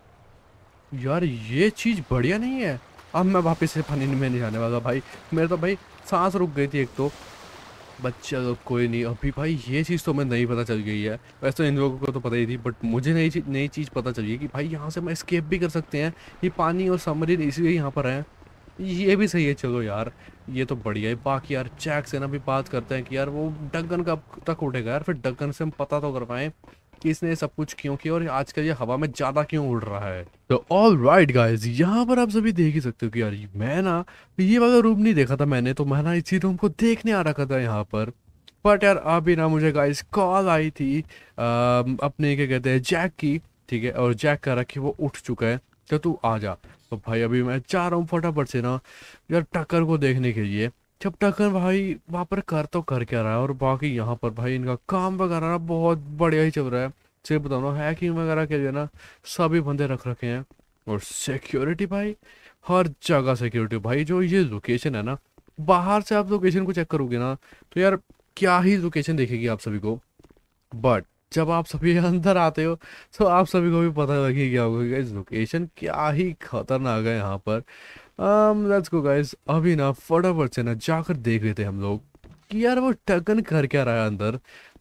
यार, ये चीज़ बढ़िया नहीं है। अब मैं वापस से पानी में नहीं जाने वाला भाई, मेरे तो भाई सांस रुक गई थी एक तो। बच्चा तो कोई नहीं अभी भाई, ये चीज़ तो हमें नहीं पता चल गई है। वैसे तो इन लोगों को तो पता ही थी, बट मुझे नई चीज नई चीज़ पता चली है कि भाई यहाँ से हम एस्केप भी कर सकते हैं। ये पानी और सबमरीन इसलिए यहाँ पर है। ये भी सही है, चलो यार ये तो बढ़िया है। बाकी यार जैक से ना भी बात करते हैं कि यार वो डगन कब तक उठेगा यार, फिर डगन से हम पता तो कर पाए कि इसने सब कुछ क्यों किया और आजकल ये हवा में ज्यादा क्यों उड़ रहा है। तो ऑल राइट गाइज, यहाँ पर आप सभी देख ही सकते हो कि यार मैं ना ये वाला रूम नहीं देखा था मैंने, तो मैं ना इसी रूम को देखने आ रखा था यहाँ पर। बट यार अभी ना मुझे गाइस कॉल आई थी अम, अपने क्या कहते हैं जैक की, ठीक है, और जैक कह रहा कि वो उठ चुका है तो तू आ जा। तो भाई अभी मैं जा रहा हूँ फटाफट से ना यार टक्कर को देखने के लिए। जब टक्कर भाई वहाँ पर कर तो कर क्या रहा है, और बाकी यहाँ पर भाई इनका काम वगैरह ना बहुत बढ़िया ही चल रहा है। सिर्फ बताऊँ ना, हैकिंग वगैरह के लिए ना सभी बंदे रख रखे हैं। और सिक्योरिटी भाई, हर जगह सिक्योरिटी भाई। जो ये लोकेशन है ना, बाहर से आप लोकेशन को चेक करोगे ना तो यार क्या ही लोकेशन देखेगी आप सभी को। बट जब आप सभी अंदर आते हो तो आप सभी को भी पता लगे क्या होगा गाइस, लोकेशन क्या ही खतरनाक है यहाँ पर। um, लेट्स गो गाइस, अभी ना फटाफट से ना जाकर देख लेते हैं हम लोग कि यार वो टगन कर क्या रहा है अंदर।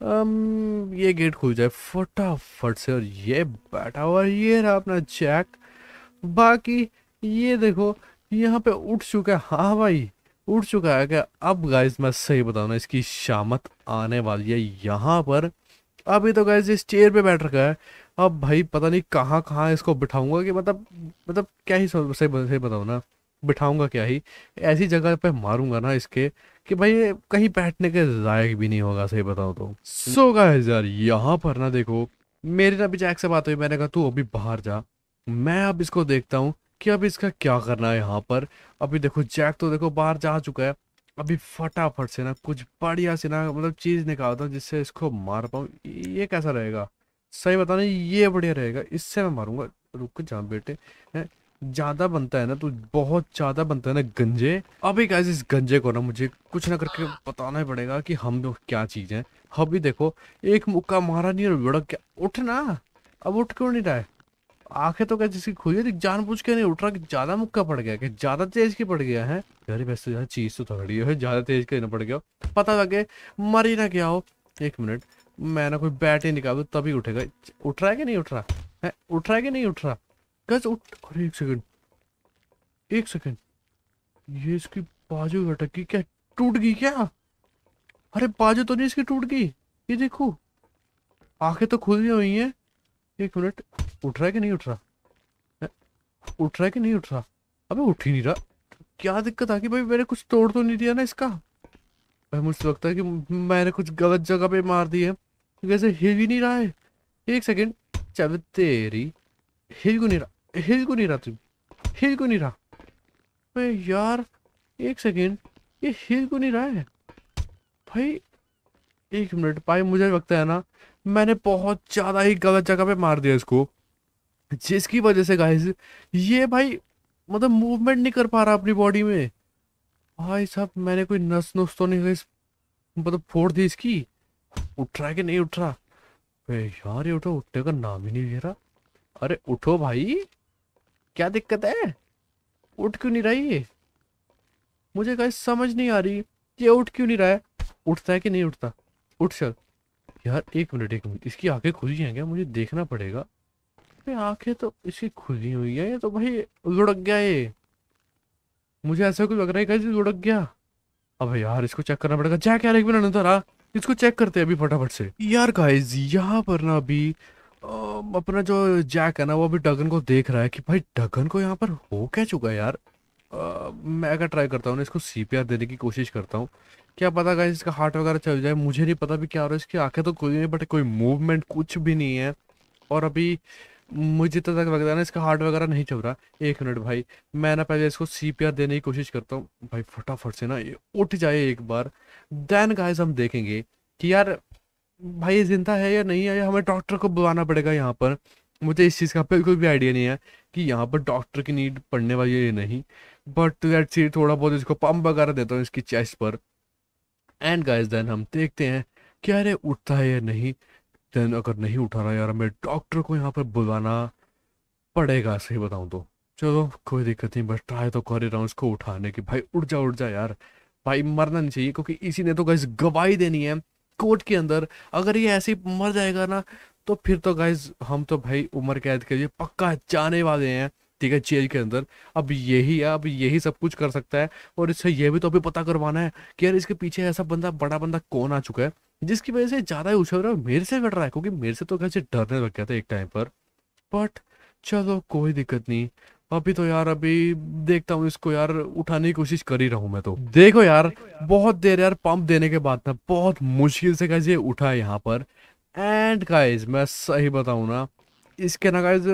um, ये गेट खुल जाए फटाफट से, और ये बैठा हुआ है, ये रहा अपना जैक। बाकी ये देखो यहाँ पे उठ चुका है। हाँ भाई उठ चुका है क्या? अब गाइस मैं सही बताऊँ ना, इसकी शामत आने वाली है यहाँ पर। अभी तो गाइस इस चेयर पे बैठ रखा है। अब भाई पता नहीं कहाँ कहाँ इसको बिठाऊंगा, कि मतलब मतलब क्या ही सही सही बताऊँ ना, बिठाऊंगा क्या ही, ऐसी जगह पे मारूंगा ना इसके कि भाई ये कहीं बैठने के लायक भी नहीं होगा सही बताऊँ तो। सो गाइस यार यहाँ पर ना देखो, मेरी ना अभी जैक से बात हुई, मैंने कहा तू अभी बाहर जा, मैं अब इसको देखता हूँ कि अब इसका क्या करना है यहाँ पर। अभी देखो जैक तो देखो बाहर जा चुका है। अभी फटाफट से ना कुछ बढ़िया से ना मतलब चीज निकालता हूँ जिससे इसको मार पाऊँ। ये कैसा रहेगा? सही बताना, ये बढ़िया रहेगा, इससे मैं मारूंगा। रुक जा बेटे, हैं? ज्यादा बनता है ना तू, बहुत ज्यादा बनता है ना गंजे। अभी गाइस इस गंजे को ना मुझे कुछ ना करके बताना ही पड़ेगा कि हम लोग क्या चीज है। अभी देखो एक मुक्का मारा नहीं और लुढ़क गया। उठ ना, अब उठ क्यों नहीं रहा है? आंखें तो क्या जिसकी खुली है, जानबूझ के नहीं उठ रहा कि ज्यादा मुक्का पड़ गया, कि ज्यादा तेज की पड़ गया है। यार वैसे यार चीज तो तगड़ी है, ज्यादा तेज के ना पड़ गया, पता लगे मर ही ना गया हो। एक मिनट, मैं ना कोई बैट ही निकालू तभी उठेगा। उठ रहा है कि नहीं उठ रहा है? उठ रहा है कि नहीं उठ रहा? गज उठ। अरे एक सेकंड, एक सेकंड, ये इसकी बाजू अटक गई क्या? टूट गई क्या? अरे बाजू तो नहीं इसकी टूट गई, ये देखो आंखें तो खुली हुई हैं। एक मिनट, उठ रहा है कि नहीं उठ रहा है? उठ रहा है कि नहीं उठ रहा? अबे उठ ही नहीं रहा। क्या दिक्कत आ गई भाई? मैंने कुछ तोड़ तो नहीं दिया ना इसका? भाई मुझे लगता है कि मैंने कुछ गलत जगह पे मार दी है, वैसे हिल ही नहीं रहा है। एक सेकंड, चल तेरी, हिल को नहीं रहा, हिल को नहीं रहा, तू हिल को नहीं रहा। अबे यार एक सेकंड, ये हिल को नहीं रहा है भाई। एक मिनट भाई, मुझे लगता है ना मैंने बहुत ज्यादा ही गलत जगह पे मार दिया इसको, जिसकी वजह से गाइस ये भाई मतलब मूवमेंट नहीं कर पा रहा अपनी बॉडी में। भाई साहब मैंने कोई नस नुस तो नहीं गाइस मतलब फोड़ दी इसकी। उठ रहा है कि नहीं उठ रहा? बे यार ये उठो, उठने का नाम ही नहीं ले रहा। अरे उठो भाई, क्या दिक्कत है? उठ क्यों नहीं रहा ये? मुझे गाइस समझ नहीं आ रही, ये उठ क्यों नहीं रहा है? उठता है कि नहीं उठता? उठ चल। यार एक मिनट, एक मिनट, इसकी आंखें खुली हैं क्या? मुझे देखना पड़ेगा। बे आंखें तो इसकी खुली हुई है, ये तो भाई लुढ़क गया ये। मुझे ऐसा कुछ लग रहा है कैसे लुढ़क गया। अब यार इसको चेक करना पड़ेगा। जैक यार एक मिनट अंदर आ, इसको चेक करते हैं अभी फटाफट से। यार गाइस यहाँ पर ना अभी अ, अपना जो जैक है ना वो अभी डगन को देख रहा है कि भाई डगन को यहाँ पर हो क्या चुका है यार। अ, मैं अगर ट्राई करता हूँ ना, इसको सीपीआर देने की कोशिश करता हूँ। क्या पता गाइस इसका हार्ट वगैरह चल जाए, मुझे नहीं पता भी क्या हो रहा है। इसकी आंखें तो खुली नहीं, बट कोई मूवमेंट कुछ भी नहीं है। और अभी मुझे तो तक लग रहा है ना इसका हार्ट वगैरह नहीं चल रहा। एक मिनट भाई, मैं ना पहले इसको सीपीआर देने की कोशिश करता हूँ भाई, फटाफट से ना ये उठ जाए एक बार। देन गाइस हम देखेंगे कि यार भाई ये जिंदा है या नहीं है, या हमें डॉक्टर को बुलाना पड़ेगा यहाँ पर। मुझे इस चीज़ का बिल्कुल भी आइडिया नहीं है कि यहाँ पर डॉक्टर की नीड पड़ने वाली है या नहीं। बट लेट्स सी, थोड़ा बहुत इसको पंप वगैरह देता हूँ इसकी चेस्ट पर। एंड गाइस देन हम देखते हैं कि अरे उठता है या नहीं। देन अगर नहीं उठा रहा यार, हमें डॉक्टर को यहाँ पर बुलाना पड़ेगा सही बताऊँ तो। चलो कोई दिक्कत नहीं, बस ट्राई तो कर ही रहा हूँ इसको उठाने की। भाई उठ जा, उठ जा यार, भाई मरना नहीं चाहिए, क्योंकि इसी ने तो गाइस गवाही देनी है कोर्ट के अंदर। अगर ये ऐसे ही मर जाएगा ना, तो फिर तो गाइस हम तो भाई उम्र कैद के लिए पक्का जाने वाले हैं, ठीक है, जेल के अंदर। अब यही है, अब यही सब कुछ कर सकता है। और इससे ये भी तो अभी पता करवाना है कि यार इसके पीछे ऐसा बंदा, बड़ा बंदा कौन आ चुका है जिसकी वजह से ज्यादा ही उछल रहा है और मेरे से लड़ रहा है, क्योंकि मेरे से तो कैसे डरने लग गया था एक टाइम पर। बट चलो कोई दिक्कत नहीं। अभी तो यार अभी देखता हूँ इसको यार, उठाने की कोशिश कर ही रहा हूँ मैं तो। देखो यार, बहुत देर यार पंप देने के बाद ना बहुत मुश्किल से गाइस ये उठा है यहाँ पर। एंड गाइस मैं सही बताऊँ ना, इसके ना गाइस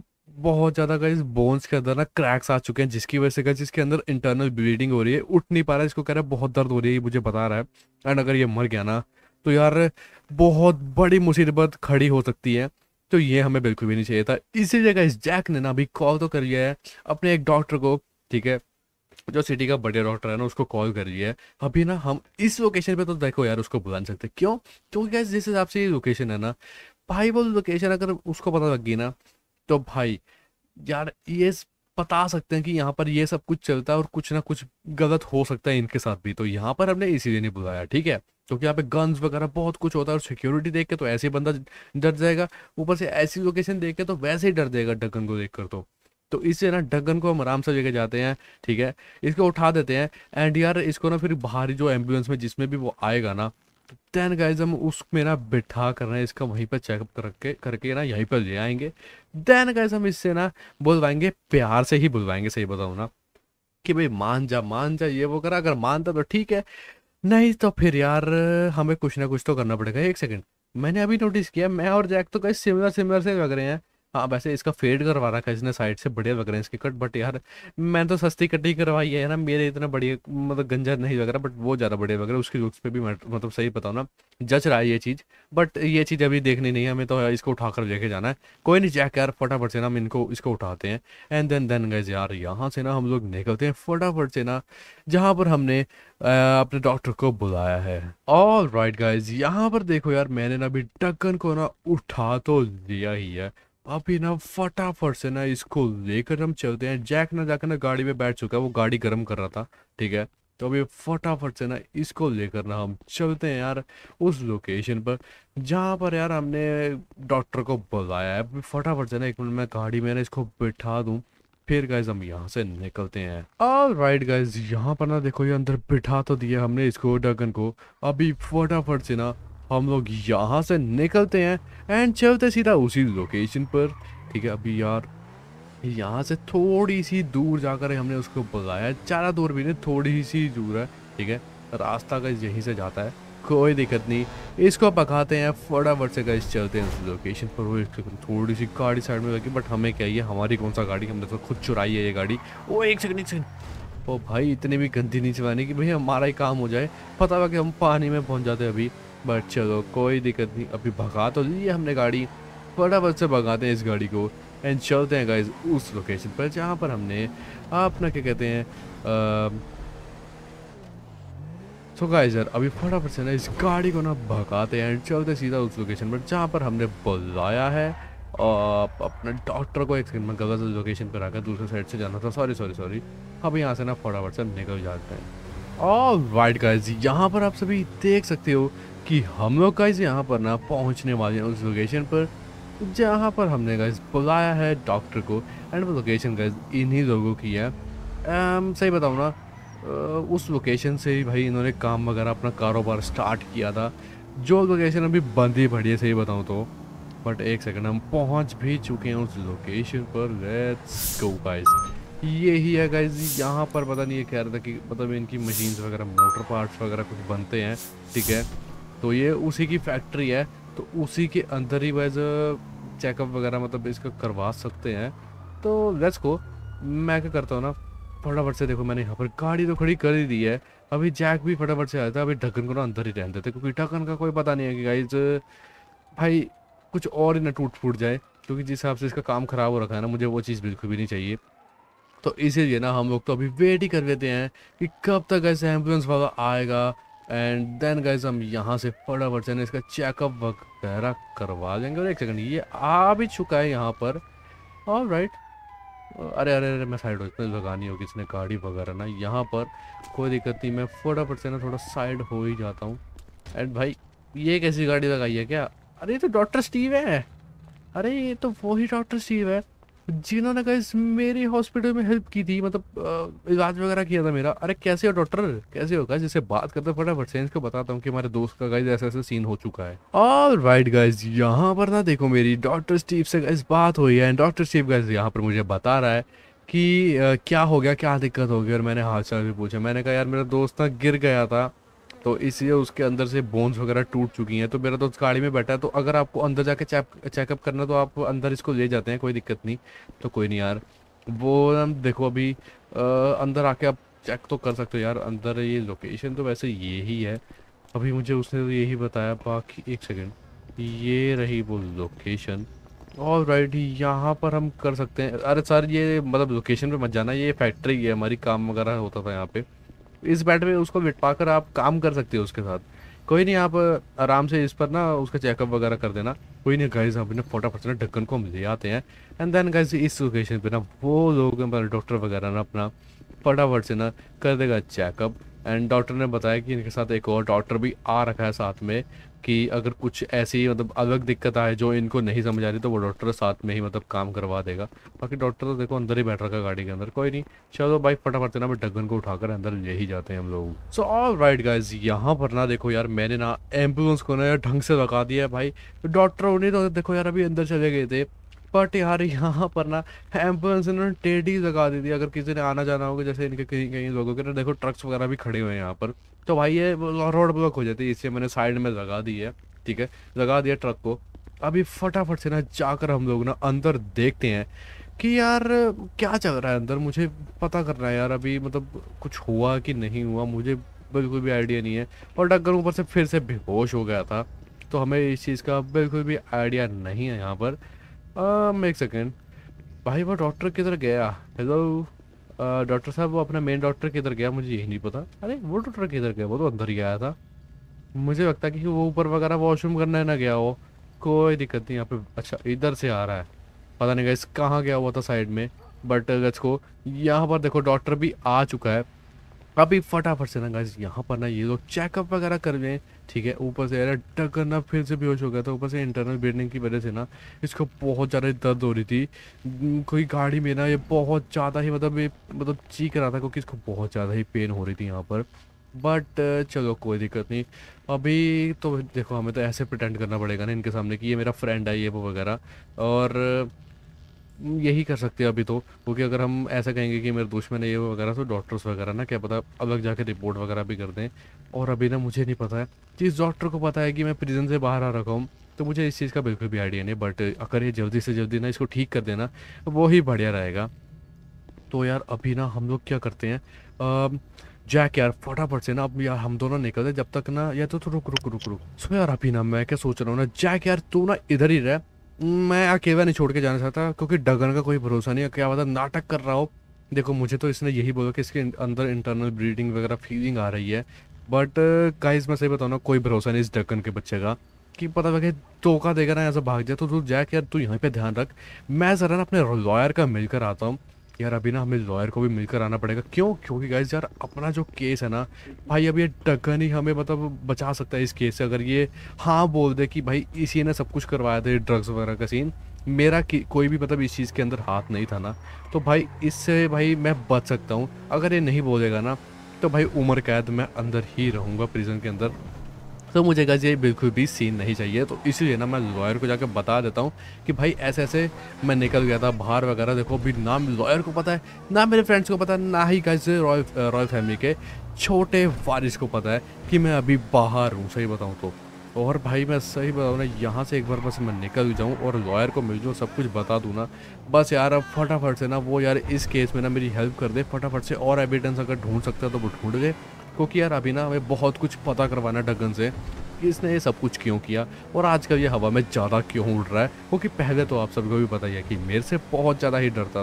बहुत ज्यादा गाइस बोन्स के अंदर ना क्रैक्स आ चुके हैं, जिसकी वजह से गाइस इसके अंदर इंटरनल ब्लीडिंग हो रही है, उठ नहीं पा रहा है। इसको कह रहा है बहुत दर्द हो रही है, ये मुझे बता रहा है। एंड अगर ये मर गया ना, तो यार बहुत बड़ी मुसीबत खड़ी हो सकती है। तो ये हमें बिल्कुल भी नहीं चाहिए था। इसीलिए गाइस जैक ने ना अभी कॉल तो कर लिया है अपने एक डॉक्टर को, ठीक है, जो सिटी का बड़े डॉक्टर है ना, उसको कॉल कर लिया है। अभी ना हम इस लोकेशन पे तो देखो यार उसको बुला नहीं सकते। क्यों? क्योंकि गाइस जिस हिसाब से ये लोकेशन है ना भाई, वो लोकेशन अगर उसको पता लग गई ना, तो भाई यार ये स- बता सकते हैं कि यहाँ पर ये सब कुछ चलता है और कुछ ना कुछ गलत हो सकता है इनके साथ भी। तो यहाँ पर हमने इसीलिए नहीं बुलाया, ठीक है, क्योंकि यहाँ पे गन्स वगैरह बहुत कुछ होता है, और सिक्योरिटी देख के तो ऐसे ही बंदा डर जाएगा, ऊपर से ऐसी लोकेशन देख के तो वैसे ही डर जाएगा ढक्कन को देखकर। तो तो इससे ना ढक्कन को हम आराम से लेके जाते हैं, ठीक है, इसको उठा देते हैं। एंड यार इसको ना फिर बाहरी जो एम्बुलेंस में जिसमें भी वो आएगा ना, देन गाइज हम उसमें ना बिठा कर रहे हैं इसका, वहीं पर चेकअप करके करके ना यहीं पर ले आएंगे। देन गाइज हम इससे ना बुलवाएंगे, प्यार से ही बुलवाएंगे, सही बताऊं ना, कि भाई मान जा मान जा ये वो करा। अगर मानता तो ठीक है, नहीं तो फिर यार हमें कुछ ना कुछ तो करना पड़ेगा। एक सेकंड, मैंने अभी नोटिस किया मैं और जैक तो कहीं सिमिलर सिमिलर से लग रहे हैं। हाँ वैसे इसका फेड करवा रखा है इसने साइड से, बढ़िया लग रहे हैं इसके कट। बट यार मैंने तो सस्ती कट ही करवाई है ना, मेरे इतना बढ़िया मतलब गंजा नहीं लग रहा, बट वो ज़्यादा बढ़िया लग रहा है। उसकी लुक्स पे भी मैट- मतलब सही बताओ ना, जच रहा है ये चीज़। बट ये चीज़ अभी देखनी नहीं है हमें, तो इसको उठाकर लेके जाना है। कोई नहीं जैक यार, फटाफट से ना हम इनको इसको उठाते हैं। एंड देन देन गाइस यार यहाँ से ना हम लोग निकलते हैं फटाफट से ना, जहाँ पर हमने अ, अपने डॉक्टर को बुलाया है। ऑल राइट गाइज, यहाँ पर देखो यार मैंने ना अभी ढक्कन को ना उठा तो लिया ही है। अभी ना फटाफट से ना इसको लेकर हम चलते हैं। जैक ना जाकर ना गाड़ी में बैठ चुका है, वो गाड़ी गर्म कर रहा था, ठीक है। तो अभी फटाफट से ना इसको लेकर ना हम चलते हैं यार उस लोकेशन पर जहाँ पर यार हमने डॉक्टर को बुलाया है। अभी फटाफट से ना एक मिनट में गाड़ी में ना इसको बिठा दूँ, फिर गाइज हम यहाँ से निकलते हैं। ऑल राइट गाइज, यहाँ पर ना देखो ये अंदर बिठा तो दिया हमने इसको ढक्कन को। अभी फटाफट से ना हम लोग यहाँ से निकलते हैं एंड चलते सीधा उसी लोकेशन पर, ठीक है। अभी यार यहाँ से थोड़ी सी दूर जाकर हमने उसको बुलाया, ज़्यादा दूर भी नहीं, थोड़ी सी दूर है, ठीक है। रास्ता का यहीं से जाता है, कोई दिक्कत नहीं। इसको पकाते हैं फटाफट से गाइस, चलते हैं उस लोकेशन पर। वो एक सेकंड, थोड़ी सी गाड़ी साइड में लगी, बट हमें क्या, ये हमारी कौन सा गाड़ी, हमने तो खुद चुराई है ये गाड़ी। ओ एक सेकंड एक सेकंड, ओ भाई इतनी भी गंदी नहीं चलानी कि भाई हमारा ही काम हो जाए। पता लगा कि हम पानी में पहुंच जाते हैं अभी, बट चलो कोई दिक्कत नहीं। अभी भगा तो ली है हमने गाड़ी, फटाफट से भगाते हैं इस गाड़ी को एंड चलते हैं गाइज उस लोकेशन पर जहाँ पर हमने अपना क्या कहते हैं सो गाइस यार अभी फटाफट से ना इस गाड़ी को ना भगाते हैं एंड चलते सीधा उस लोकेशन पर जहाँ पर हमने बुलाया है। और अपने डॉक्टर को, एक सेकंड में गलत लोकेशन पर आकर दूसरे साइड से जाना था, सॉरी सॉरी सॉरी। अब यहाँ से ना फटाफट से निकल जाते हैं। ऑल राइट गाइस, यहाँ पर आप सभी देख सकते हो कि हम लोग गाइस यहाँ पर ना पहुँचने वाले हैं उस लोकेशन पर जहाँ पर हमने गाइस बुलाया है डॉक्टर को। एंड वो लोकेशन गाइस इन्हीं लोगों की है। um, सही बताऊँ ना, अ, उस लोकेशन से ही भाई इन्होंने काम वगैरह अपना कारोबार स्टार्ट किया था, जो लोकेशन अभी बंद ही पड़ी है सही बताऊँ तो। बट एक सेकंड, हम पहुँच भी चुके हैं उस लोकेशन पर। लेट्स गो गाइस, ये ही है गाइस। यहाँ पर पता नहीं ये कह रहा था कि मतलब इनकी मशीन्स वगैरह, मोटर पार्ट्स वगैरह कुछ बनते हैं, ठीक है। तो ये उसी की फैक्ट्री है, तो उसी के अंदर ही वाइज चेकअप वगैरह मतलब इसका करवा सकते हैं। तो लेट्स गो। मैं क्या करता हूँ ना, फटाफट से देखो मैंने यहाँ पर गाड़ी तो खड़ी कर ही दी है। अभी जैक भी फटाफट से आया था, अभी ढक्कन को ना अंदर ही रहने देते, क्योंकि ढक्कन का कोई पता नहीं है कि गाइज भाई कुछ और ही ना टूट फूट जाए, क्योंकि जिस हिसाब से इसका काम खराब हो रखा है ना, मुझे वो चीज़ बिल्कुल भी नहीं चाहिए। तो इसीलिए ना हम लोग तो अभी वेट ही कर लेते हैं कि कब तक ऐसे एम्बुलेंस वाला आएगा। एंड देन गाइस हम यहाँ से फटाफट से ना इसका चेकअप वगैरह करवा देंगे। और एक सेकंड, ये आ भी चुका है यहाँ पर। ऑल राइट, अरे अरे अरे मैं साइड हो जाता हूँ, लगानी होगी इसने गाड़ी वगैरह ना यहाँ पर। कोई दिक्कत नहीं, मैं फटाफट से ना थोड़ा साइड हो ही जाता हूँ। एंड भाई ये कैसी गाड़ी लगाई है क्या? अरे ये तो डॉक्टर स्टीव है। अरे ये तो वही डॉक्टर स्टीव है जिन्होंने गाइस मेरी हॉस्पिटल में हेल्प की थी, मतलब अ, इलाज वगैरह किया था मेरा। अरे कैसे हो डॉक्टर, कैसे हो गाइस? जिससे बात करते फटाफट से इसको बताता हूँ कि हमारे दोस्त का गाइस ऐसा ऐसा सीन हो चुका है। ऑल राइट गाइस, यहाँ पर ना देखो मेरी डॉक्टर स्टीव से गाइस बात हुई है। डॉक्टर स्टीव गाइस यहाँ पर मुझे बता रहा है कि अ, क्या हो गया, क्या दिक्कत हो गई। और मैंने हाल चाल भी पूछा। मैंने कहा यार मेरा दोस्त ना गिर गया था, तो इसलिए उसके अंदर से बोन्स वगैरह टूट चुकी हैं। तो मेरा दोस्त गाड़ी में बैठा है, तो अगर आपको अंदर जाके चेक चेकअप करना तो आप अंदर इसको ले जाते हैं, कोई दिक्कत नहीं। तो कोई नहीं यार, वो हम देखो अभी अ, अंदर आके आप चेक तो कर सकते हो यार। अंदर ये लोकेशन तो वैसे ये ही है, अभी मुझे उसने तो यही बताया। बाकी एक सेकेंड, ये रही वो लोकेशन। ऑल राइट, यहाँ पर हम कर सकते हैं। अरे सर ये मतलब लोकेशन पे मत जाना, ये फैक्ट्री है हमारी, काम वगैरह होता था यहाँ पे। इस बेड में उसको बिठा कर आप काम कर सकते हो उसके साथ। कोई नहीं, आप आराम से इस पर ना उसका चेकअप वगैरह कर देना। कोई नहीं गाइस, हम अपने फटाफट से ना ढक्कन को हम ले आते हैं। एंड देन गाइस इस लोकेशन पे ना वो लोग डॉक्टर वगैरह ना अपना फटाफट से ना कर देगा चेकअप। एंड डॉक्टर ने बताया कि इनके साथ एक और डॉक्टर भी आ रखा है साथ में, कि अगर कुछ ऐसी मतलब अलग दिक्कत आए जो इनको नहीं समझ आ रही तो वो डॉक्टर साथ में ही मतलब काम करवा देगा। बाकी डॉक्टर तो देखो अंदर ही बैठ रखा है गाड़ी के अंदर। कोई नहीं, चलो भाई फटाफट से ना मैं ढक्कन को उठाकर अंदर ले ही जाते हैं हम लोग। सो ऑल राइट गाइस, यहाँ पर ना देखो यार मैंने ना एम्बुलेंस को ना यार ढंग से लगा दिया है भाई। डॉक्टर उन्हें तो देखो यार अभी अंदर चले गए थे, बट यार यहाँ पर ना एम्बुलेंस इन्होंने टेढ़ी लगा दी थी। अगर किसी ने आना जाना होगा, जैसे इनके कहीं कहीं लोगों के ना देखो ट्रक्स वगैरह भी खड़े हुए हैं यहाँ पर, तो भाई ये रोड ब्लॉक हो जाती है, इसलिए मैंने साइड में लगा दी है। ठीक है, लगा दिया ट्रक को। अभी फटाफट से ना जाकर हम लोग ना अंदर देखते हैं कि यार क्या चल रहा है अंदर। मुझे पता करना है यार अभी, मतलब कुछ हुआ कि नहीं हुआ, मुझे बिल्कुल भी आइडिया नहीं है। और डगर ऊपर से फिर से बेहोश हो गया था, तो हमें इस चीज़ का बिल्कुल भी आइडिया नहीं है यहाँ पर। um, एक सेकेंड, भाई वो डॉक्टर किधर गया? हेलो डॉक्टर साहब, वो अपना मेन डॉक्टर किधर गया मुझे यही नहीं पता। अरे वो डॉक्टर किधर गया? वो तो अंदर ही आया था। मुझे लगता है कि वो ऊपर वगैरह वॉशरूम करने ना गया हो। कोई दिक्कत नहीं यहाँ पे। अच्छा इधर से आ रहा है, पता नहीं गाइस कहाँ गया हुआ था साइड में। बट गज को यहाँ पर देखो डॉक्टर भी आ चुका है। अभी फटाफट से ना गाइस यहाँ पर ना ये लोग चेकअप वगैरह कर रहे हैं। ठीक है, ऊपर से यार टक्कर ना फिर से बेहोश हो गया था। ऊपर से इंटरनल ब्लीडिंग की वजह से ना इसको बहुत ज़्यादा दर्द हो रही थी। न- कोई गाड़ी में ना ये बहुत ज़्यादा ही मतलब ये मतलब चीख रहा था, क्योंकि इसको बहुत ज़्यादा ही पेन हो रही थी यहाँ पर। बट चलो कोई दिक्कत नहीं। अभी तो देखो हमें तो ऐसे प्रिटेंड करना पड़ेगा ना इनके सामने कि ये मेरा फ्रेंड है ये वो वगैरह। और यही कर सकते हैं अभी तो, क्योंकि अगर हम ऐसा कहेंगे कि मेरे दुश्मन है ये वो वगैरह, तो डॉक्टर्स वगैरह ना क्या पता अलग जाके रिपोर्ट वगैरह भी कर दें। और अभी ना मुझे नहीं पता है, जिस डॉक्टर को पता है कि मैं प्रिजन से बाहर आ रखा हूँ, तो मुझे इस चीज़ का बिल्कुल भी आइडिया नहीं। बट अगर ये जल्दी से जल्दी ना इसको ठीक कर देना वो ही बढ़िया रहेगा। तो यार अभी ना हम लोग क्या करते हैं, अम, जैक यार फटाफट से ना अब यार हम दोनों निकलते जब तक ना, या तो, तो रुक रुक रुक रुक सो यार अभी ना मैं क्या सोच रहा हूँ ना, जैक यार तू ना इधर ही रह। मैं अकेला नहीं छोड़ के जाना चाहता, क्योंकि डगन का कोई भरोसा नहीं है, क्या पता नाटक कर रहा हो। देखो मुझे तो इसने यही बोला कि इसके अंदर इंटरनल ब्लीडिंग वगैरह फीलिंग आ रही है। बट गाइस मैं सही बताऊँ ना, कोई भरोसा नहीं इस डगन के बच्चे का, कि पता लगे धोखा देगा ना ऐसा भाग जाए। तो तू जैक यार तू यहाँ पे ध्यान रख, मैं ज़रा ना अपने लॉयर का मिलकर आता हूँ। यार अभी ना हमें लॉयर को भी मिलकर आना पड़ेगा। क्यों? क्योंकि गाइस यार अपना जो केस है ना भाई, अब ये डगन ही हमें मतलब बचा सकता है इस केस से। अगर ये हाँ बोल दे कि भाई इसी ने सब कुछ करवाया था ड्रग्स वगैरह का सीन, मेरा कि, कोई भी मतलब इस चीज़ के अंदर हाथ नहीं था ना, तो भाई इससे भाई मैं बच सकता हूँ। अगर ये नहीं बोलेगा ना, तो भाई उम्र कैद मैं अंदर ही रहूँगा प्रिजन के अंदर। तो मुझे गाइस ये बिल्कुल भी सीन नहीं चाहिए। तो इसीलिए ना मैं लॉयर को जाकर बता देता हूँ कि भाई ऐसे ऐसे मैं निकल गया था बाहर वगैरह। देखो अभी ना लॉयर को पता है, ना मेरे फ्रेंड्स को पता है, ना ही गाइस रॉयल रॉयल फैमिली के छोटे वारिस को पता है कि मैं अभी बाहर हूँ, सही बताऊँ तो। और भाई मैं सही बताऊँ ना, यहाँ से एक बार बस मैं निकल जाऊँ और लॉयर को मिल जाऊँ, सब कुछ बता दूँ ना, बस यार अब फटाफट से ना वो यार इस केस में ना मेरी हेल्प कर दे फटाफट से। और एविडेंस अगर ढूंढ सकता है तो वो ढूंढ दे, क्योंकि यार अभी ना हमें बहुत कुछ पता करवाना है डगन से कि इसने ये सब कुछ क्यों किया और आजकल ये हवा में ज़्यादा क्यों उड़ रहा है। क्योंकि पहले तो आप सबको भी पता ही है कि मेरे से बहुत ज़्यादा ही डरता था,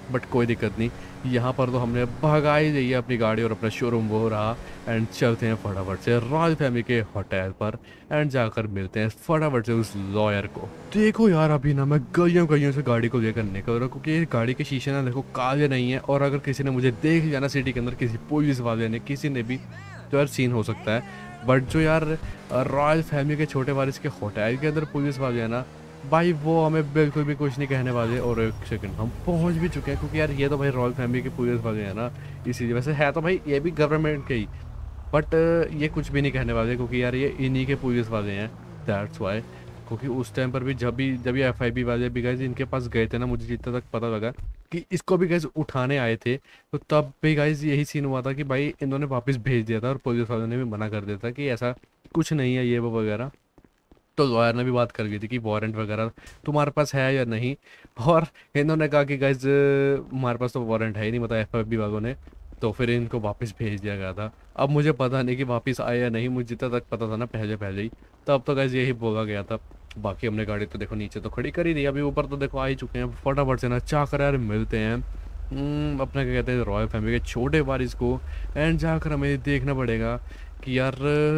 बट कोई दिक्कत नहीं, यहाँ पर तो हमने भगा ही दी है अपनी गाड़ी और अपना शोरूम वो रहा। एंड चलते हैं फटाफट से रॉयल फैमिली के होटल पर एंड जाकर मिलते हैं फटाफट से उस लॉयर को। देखो यार अभी ना मैं गलियों गलियों से गाड़ी को लेकर निकल रहा हूँ, क्योंकि ये गाड़ी के शीशे ना देखो काले नहीं है, और अगर किसी ने मुझे देख लिया ना सिटी के अंदर, किसी पुलिस वाले ने, किसी ने भी, तो यार सीन हो सकता है। बट जो यार रॉयल फैमिली के छोटे वारिस के होटल के अंदर पुलिस वाले हैं ना भाई, वो हमें बिल्कुल भी कुछ नहीं कहने वाले। और एक सेकंड, हम पहुंच भी चुके हैं, क्योंकि यार ये तो भाई रॉयल फैमिली के पुलिस वाले हैं ना, इसीलिए। वैसे है तो भाई ये भी गवर्नमेंट के ही, बट ये कुछ भी नहीं कहने वाले, क्योंकि यार ये इन्हीं के पुलिस वाले हैं, दैट्स वाई। क्योंकि उस टाइम पर भी जब भी जब ये एफ आई बी वाले भी गए इनके पास गए थे ना, मुझे जितना तक पता लगा कि इसको भी गैस उठाने आए थे, तो तब भी गाइज यही सीन हुआ था कि भाई इन्होंने वापस भेज दिया था, और पुलिस वालों ने भी मना कर दिया था कि ऐसा कुछ नहीं है ये वो वगैरह। तो लॉयर ने भी बात कर ली थी कि वारंट वगैरह तुम्हारे पास है या नहीं, और इन्होंने कहा कि गाइज हमारे पास तो वारंट है ही नहीं, मतलब एफ आई बी वालों ने। तो फिर इनको वापस भेज दिया गया था। अब मुझे पता नहीं कि वापस आए या नहीं, मुझे जितना तक पता था ना पहले पहले ही, तब तो गाइज यही बोला गया था। बाकी हमने गाड़ी तो देखो नीचे तो खड़ी कर ही दी, अभी ऊपर तो देखो आ ही चुके हैं। फटाफट से ना चाह यार मिलते हैं हम्म, अपना क्या कहते हैं रॉयल फैमिली के छोटे वारिस को। एंड जाकर हमें देखना पड़ेगा कि यार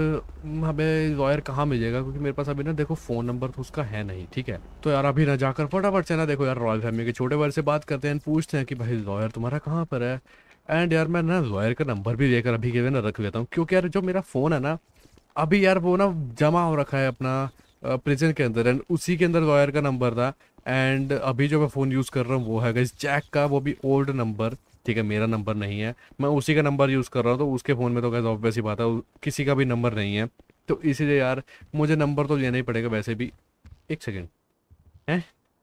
हमें लॉयर कहाँ मिलेगा, क्योंकि मेरे पास अभी ना देखो फ़ोन नंबर तो उसका है नहीं, ठीक है। तो यार अभी ना जाकर फटाफट से ना देखो यार रॉयल फैमिली के छोटे वारिस से बात करते हैं, पूछते हैं कि भाई लॉयर तुम्हारा कहाँ पर है। एंड यार मैं ना लॉयर का नंबर भी लेकर अभी के लिए ना रख लेता हूँ, क्योंकि यार जो मेरा फ़ोन है ना अभी यार वो ना जमा हो रखा है अपना प्रिजन के अंदर, एंड उसी के अंदर लॉयर का नंबर था। एंड अभी जो मैं फ़ोन यूज़ कर रहा हूँ वो है गाइस जैक का, वो भी ओल्ड नंबर, ठीक है, मेरा नंबर नहीं है, मैं उसी का नंबर यूज़ कर रहा हूँ। तो उसके फ़ोन में तो गाइस ऑब्वियस ही बात है किसी का भी नंबर नहीं है, तो इसीलिए यार मुझे नंबर तो लेना ही पड़ेगा वैसे भी। एक सेकेंड है,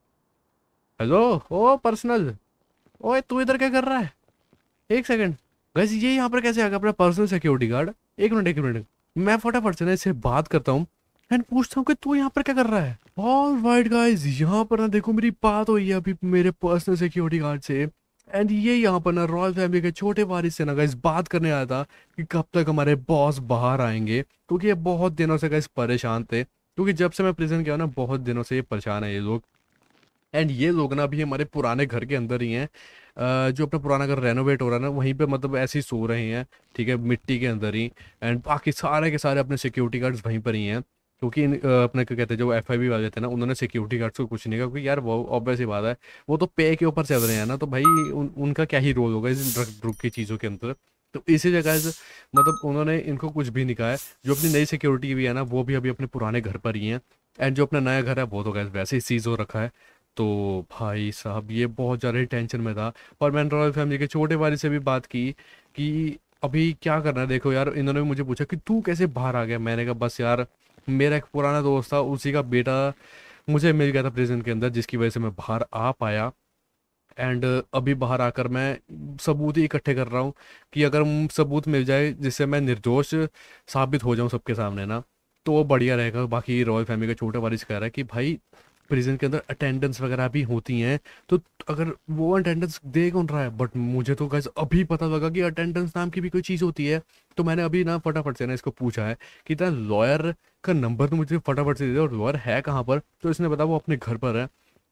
हेलो ओ पर्सनल, ओए तू इधर क्या कर रहा है? एक सेकेंड गाइस, ये यहाँ पर कैसे आ गया अपना पर्सनल सिक्योरिटी गार्ड? एक मिनट एक मिनट, मैं फटाफट से ना इससे बात करता हूँ एंड पूछता हूँ कि तू यहाँ पर क्या कर रहा है। ऑल राइट गाइस, यहाँ पर ना देखो मेरी बात हुई है अभी मेरे पर्सनल सिक्योरिटी गार्ड से, एंड ये यहाँ पर ना रॉयल फैमिली के छोटे वारिस से ना गाइस बात करने आया था कि कब तक हमारे बॉस बाहर आएंगे, क्योंकि ये बहुत दिनों से गाइस परेशान थे, क्योंकि जब से मैं प्रिजन गया ना बहुत दिनों से ये परेशान है ये लोग। एंड ये लोग ना अभी हमारे पुराने घर के अंदर ही हैं, अ, जो अपना पुराना घर रेनोवेट हो रहा है ना वहीं पे, मतलब ऐसे ही सो रहे हैं, ठीक है, मिट्टी के अंदर ही। एंड बाकी सारे के सारे अपने सिक्योरिटी गार्ड्स वहीं पर ही हैं, क्योंकि इन, अ, अपने क्या कहते हैं जो एफ आई बी वाले थे ना उन्होंने सिक्योरिटी गार्ड्स को कुछ नहीं कहा, क्योंकि यार वो ऑब्वियस ही बात है, वो तो पे के ऊपर चल रहे हैं ना, तो भाई उन, उनका क्या ही रोल होगा इस ड्रग ड्रुग की चीज़ों के अंदर। तो इसी जगह से मतलब उन्होंने इनको कुछ भी नहीं कहा है। जो अपनी नई सिक्योरिटी भी है ना वो भी अभी अपने पुराने घर पर ही हैं, एंड जो अपना नया घर है वो तो गैस वैसे ही सीज हो रखा है। तो भाई साहब ये बहुत ज़्यादा ही टेंशन में था, और मैंने रॉयल फैमिली के छोटे भाई से भी बात की कि अभी क्या करना है। देखो यार इन्होंने भी मुझे पूछा कि तू कैसे बाहर आ गया, मैंने कहा बस यार मेरा एक पुराना दोस्त था उसी का बेटा मुझे मिल गया था प्रिजन के अंदर, जिसकी वजह से मैं बाहर आ पाया। एंड अभी बाहर आकर मैं सबूत ही इकट्ठे कर रहा हूँ कि अगर म- सबूत मिल जाए जिससे मैं निर्दोष साबित हो जाऊँ सबके सामने ना, तो वो बढ़िया रहेगा। बाकी रॉयल फैमिली का छोटा वारिस कह रहा है कि भाई प्रिजन के अंदर अटेंडेंस वगैरह भी होती हैं, तो अगर वो अटेंडेंस दे कौन रहा है, बट मुझे तो गाइस अभी पता लगा कि अटेंडेंस नाम की भी कोई चीज़ होती है। तो मैंने अभी ना फटाफट से ना इसको पूछा है कि तेरा लॉयर का नंबर तो मुझे फटाफट से दे दे, और लॉयर है कहाँ पर, तो इसने बताया वो अपने घर पर है।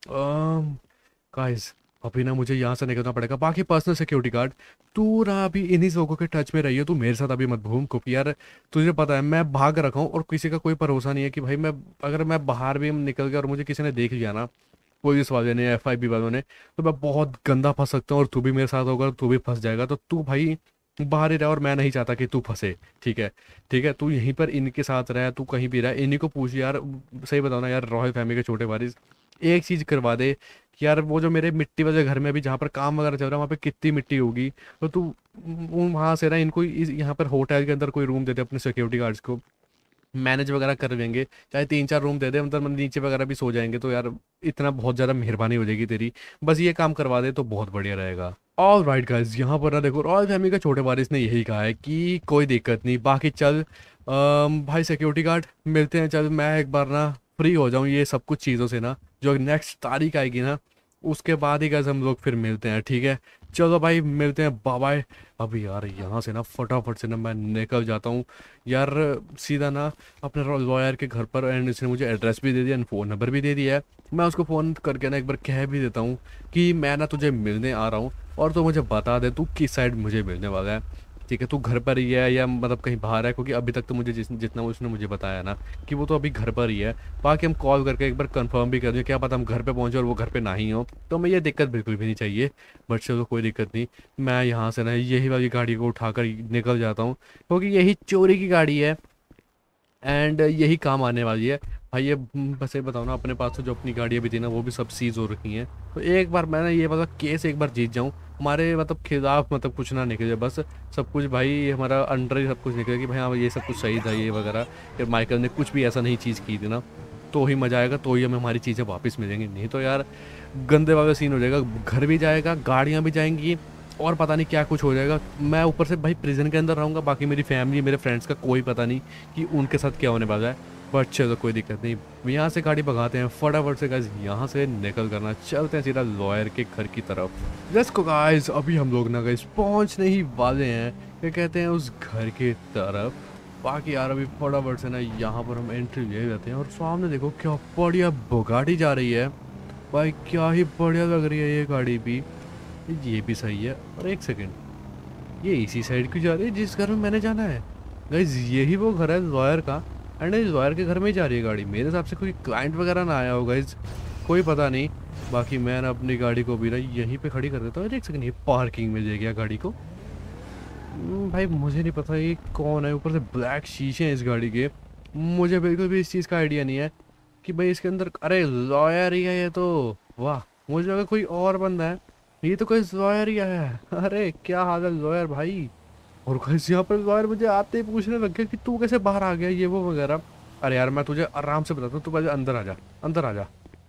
गाइस अभी ना मुझे यहाँ से निकलना पड़ेगा। बाकी पर्सनल सिक्योरिटी गार्ड, तू ना अभी इन्हीं लोगों के टच में रही है, तू मेरे साथ अभी मत घूम, क्योंकि यार तुझे पता है मैं भाग रखा हूँ, और किसी का कोई भरोसा नहीं है कि भाई मैं अगर मैं बाहर भी निकल गया और मुझे किसी ने देख लिया ना, पुलिस वाले ने एफ आई बी वालों ने, तो मैं बहुत गंदा फंस सकता हूँ, और तू भी मेरे साथ होगा तू भी फंस जाएगा। तो तू भाई बाहर ही रह, और मैं नहीं चाहता कि तू फंसे, ठीक है। ठीक है, तू यहीं पर इनके साथ रह, तू कहीं भी रह, इन्हीं को पूछ यार। सही बताओ ना यार रॉयल फैमिली के छोटे वारिस, एक चीज़ करवा दे कि यार वो जो मेरे मिट्टी वाले घर में अभी जहाँ पर काम वगैरह चल रहा है वहाँ पे कितनी मिट्टी होगी, तो तू वहाँ से ना इनको इस- यहाँ पर होटल के अंदर कोई रूम दे दे अपने सिक्योरिटी गार्ड्स को, मैनेज वगैरह कर लेंगे, चाहे तीन चार रूम दे दे, मतलब हम नीचे वगैरह भी सो जाएंगे, तो यार इतना बहुत ज़्यादा मेहरबानी हो जाएगी तेरी। बस ये काम करवा दे तो बहुत बढ़िया रहेगा। ऑल राइट गाइस, यहाँ पर ना देखो रॉयल फैमिली का छोटे वारिस ने यही कहा है कि कोई दिक्कत नहीं, बाकी चल अम, भाई सिक्योरिटी गार्ड मिलते हैं, चल मैं एक बार ना फ्री हो जाऊँ ये सब कुछ चीज़ों से ना, जो नेक्स्ट तारीख आएगी ना उसके बाद ही गाइस हम लोग फिर मिलते हैं, ठीक है। चलो भाई मिलते हैं, बाय बाय। अभी यार यहाँ से ना फटाफट से ना मैं निकल जाता हूँ यार, सीधा ना अपने लॉयर के घर पर, एंड इसने मुझे एड्रेस भी दे दिया एंड फ़ोन नंबर भी दे दिया है। मैं उसको फ़ोन करके ना एक बार कह भी देता हूँ कि मैं ना तुझे मिलने आ रहा हूँ और तू मुझे बता दे तू किस साइड मुझे मिलने वाला है। ठीक है, तू घर पर ही है या मतलब कहीं बाहर है, क्योंकि अभी तक तो मुझे जिस जितना उसने मुझे बताया ना कि वो तो अभी घर पर ही है। बाकी हम कॉल करके एक बार कंफर्म भी कर दें, क्या पता हम घर पे पहुंचे और वो घर पे ना ही हो, तो हमें ये दिक्कत बिल्कुल भी नहीं चाहिए। बट चलो कोई दिक्कत नहीं, मैं यहाँ से ना यही वाली गाड़ी को उठाकर निकल जाता हूँ, क्योंकि यही चोरी की गाड़ी है एंड यही काम आने वाली है। भाई ये हम्म, बस ये बताओ ना, अपने पास तो जो अपनी गाड़ियाँ भी थी ना वो भी सब सीज हो रखी हैं, तो एक बार मैं ना ये वाला केस एक बार जीत जाऊँ, हमारे मतलब खिलाफ मतलब कुछ ना निकले, बस सब कुछ भाई हमारा अंडर ही सब कुछ निकले कि भाई हाँ ये सब कुछ सही था ये वगैरह, फिर माइकल ने कुछ भी ऐसा नहीं चीज़ की थी ना, तो ही मज़ा आएगा, तो ही हमें हमारी चीज़ें वापस मिलेंगी। नहीं तो यार गंदे वाला सीन हो जाएगा, घर भी जाएगा, गाड़ियाँ भी जाएंगी और पता नहीं क्या कुछ हो जाएगा। मैं ऊपर से भाई प्रिजन के अंदर रहूँगा, बाकी मेरी फैमिली मेरे फ्रेंड्स का कोई पता नहीं कि उनके साथ क्या होने वाला है। बट चलो कोई दिक्कत नहीं, यहाँ से गाड़ी भगाते हैं फटाफट से गाइस, यहाँ से निकल करना चलते हैं सीधा लॉयर के घर की तरफ। लेट्स गो गाइस, अभी हम लोग ना गाइस पहुँचने ही वाले हैं, क्या कहते हैं, उस घर की तरफ। बाकी यार अभी फटाफट से ना यहाँ पर हम एंट्री ले जाते हैं और सामने देखो क्या बढ़िया बुगाटी जा रही है भाई, क्या ही बढ़िया लग रही है ये गाड़ी भी। ये भी सही है। और एक सेकंड, ये इसी साइड क्यों जा रही है जिस घर में मैंने जाना है? गाइस यही वो घर है लॉयर का, एंड इस लॉयर के घर में ही जा रही है गाड़ी। मेरे हिसाब से कोई क्लाइंट वगैरह ना आया होगा इस, कोई पता नहीं। बाकी मैं ना अपनी गाड़ी को भी ना यहीं पे खड़ी कर देता हूँ। एक सेकंड, ये पार्किंग में दे गया गाड़ी को। हम्म, भाई मुझे नहीं पता ये कौन है, ऊपर से ब्लैक शीशे हैं इस गाड़ी के, मुझे बिल्कुल भी इस चीज़ का आइडिया नहीं है कि भाई इसके अंदर, अरे लॉयर ही है ये तो। वाह, मुझे लगा कोई और बंदा है, ये तो कोई लॉयर ही है। अरे क्या हाल है लॉयर भाई। और कैसे यहाँ पर लॉयर मुझे आते ही पूछने लग गया कि तू कैसे बाहर आ गया ये वो वगैरह। अरे यार मैं तुझे आराम से बताता हूँ, तू पहले अंदर आ जा, अंदर आ जा।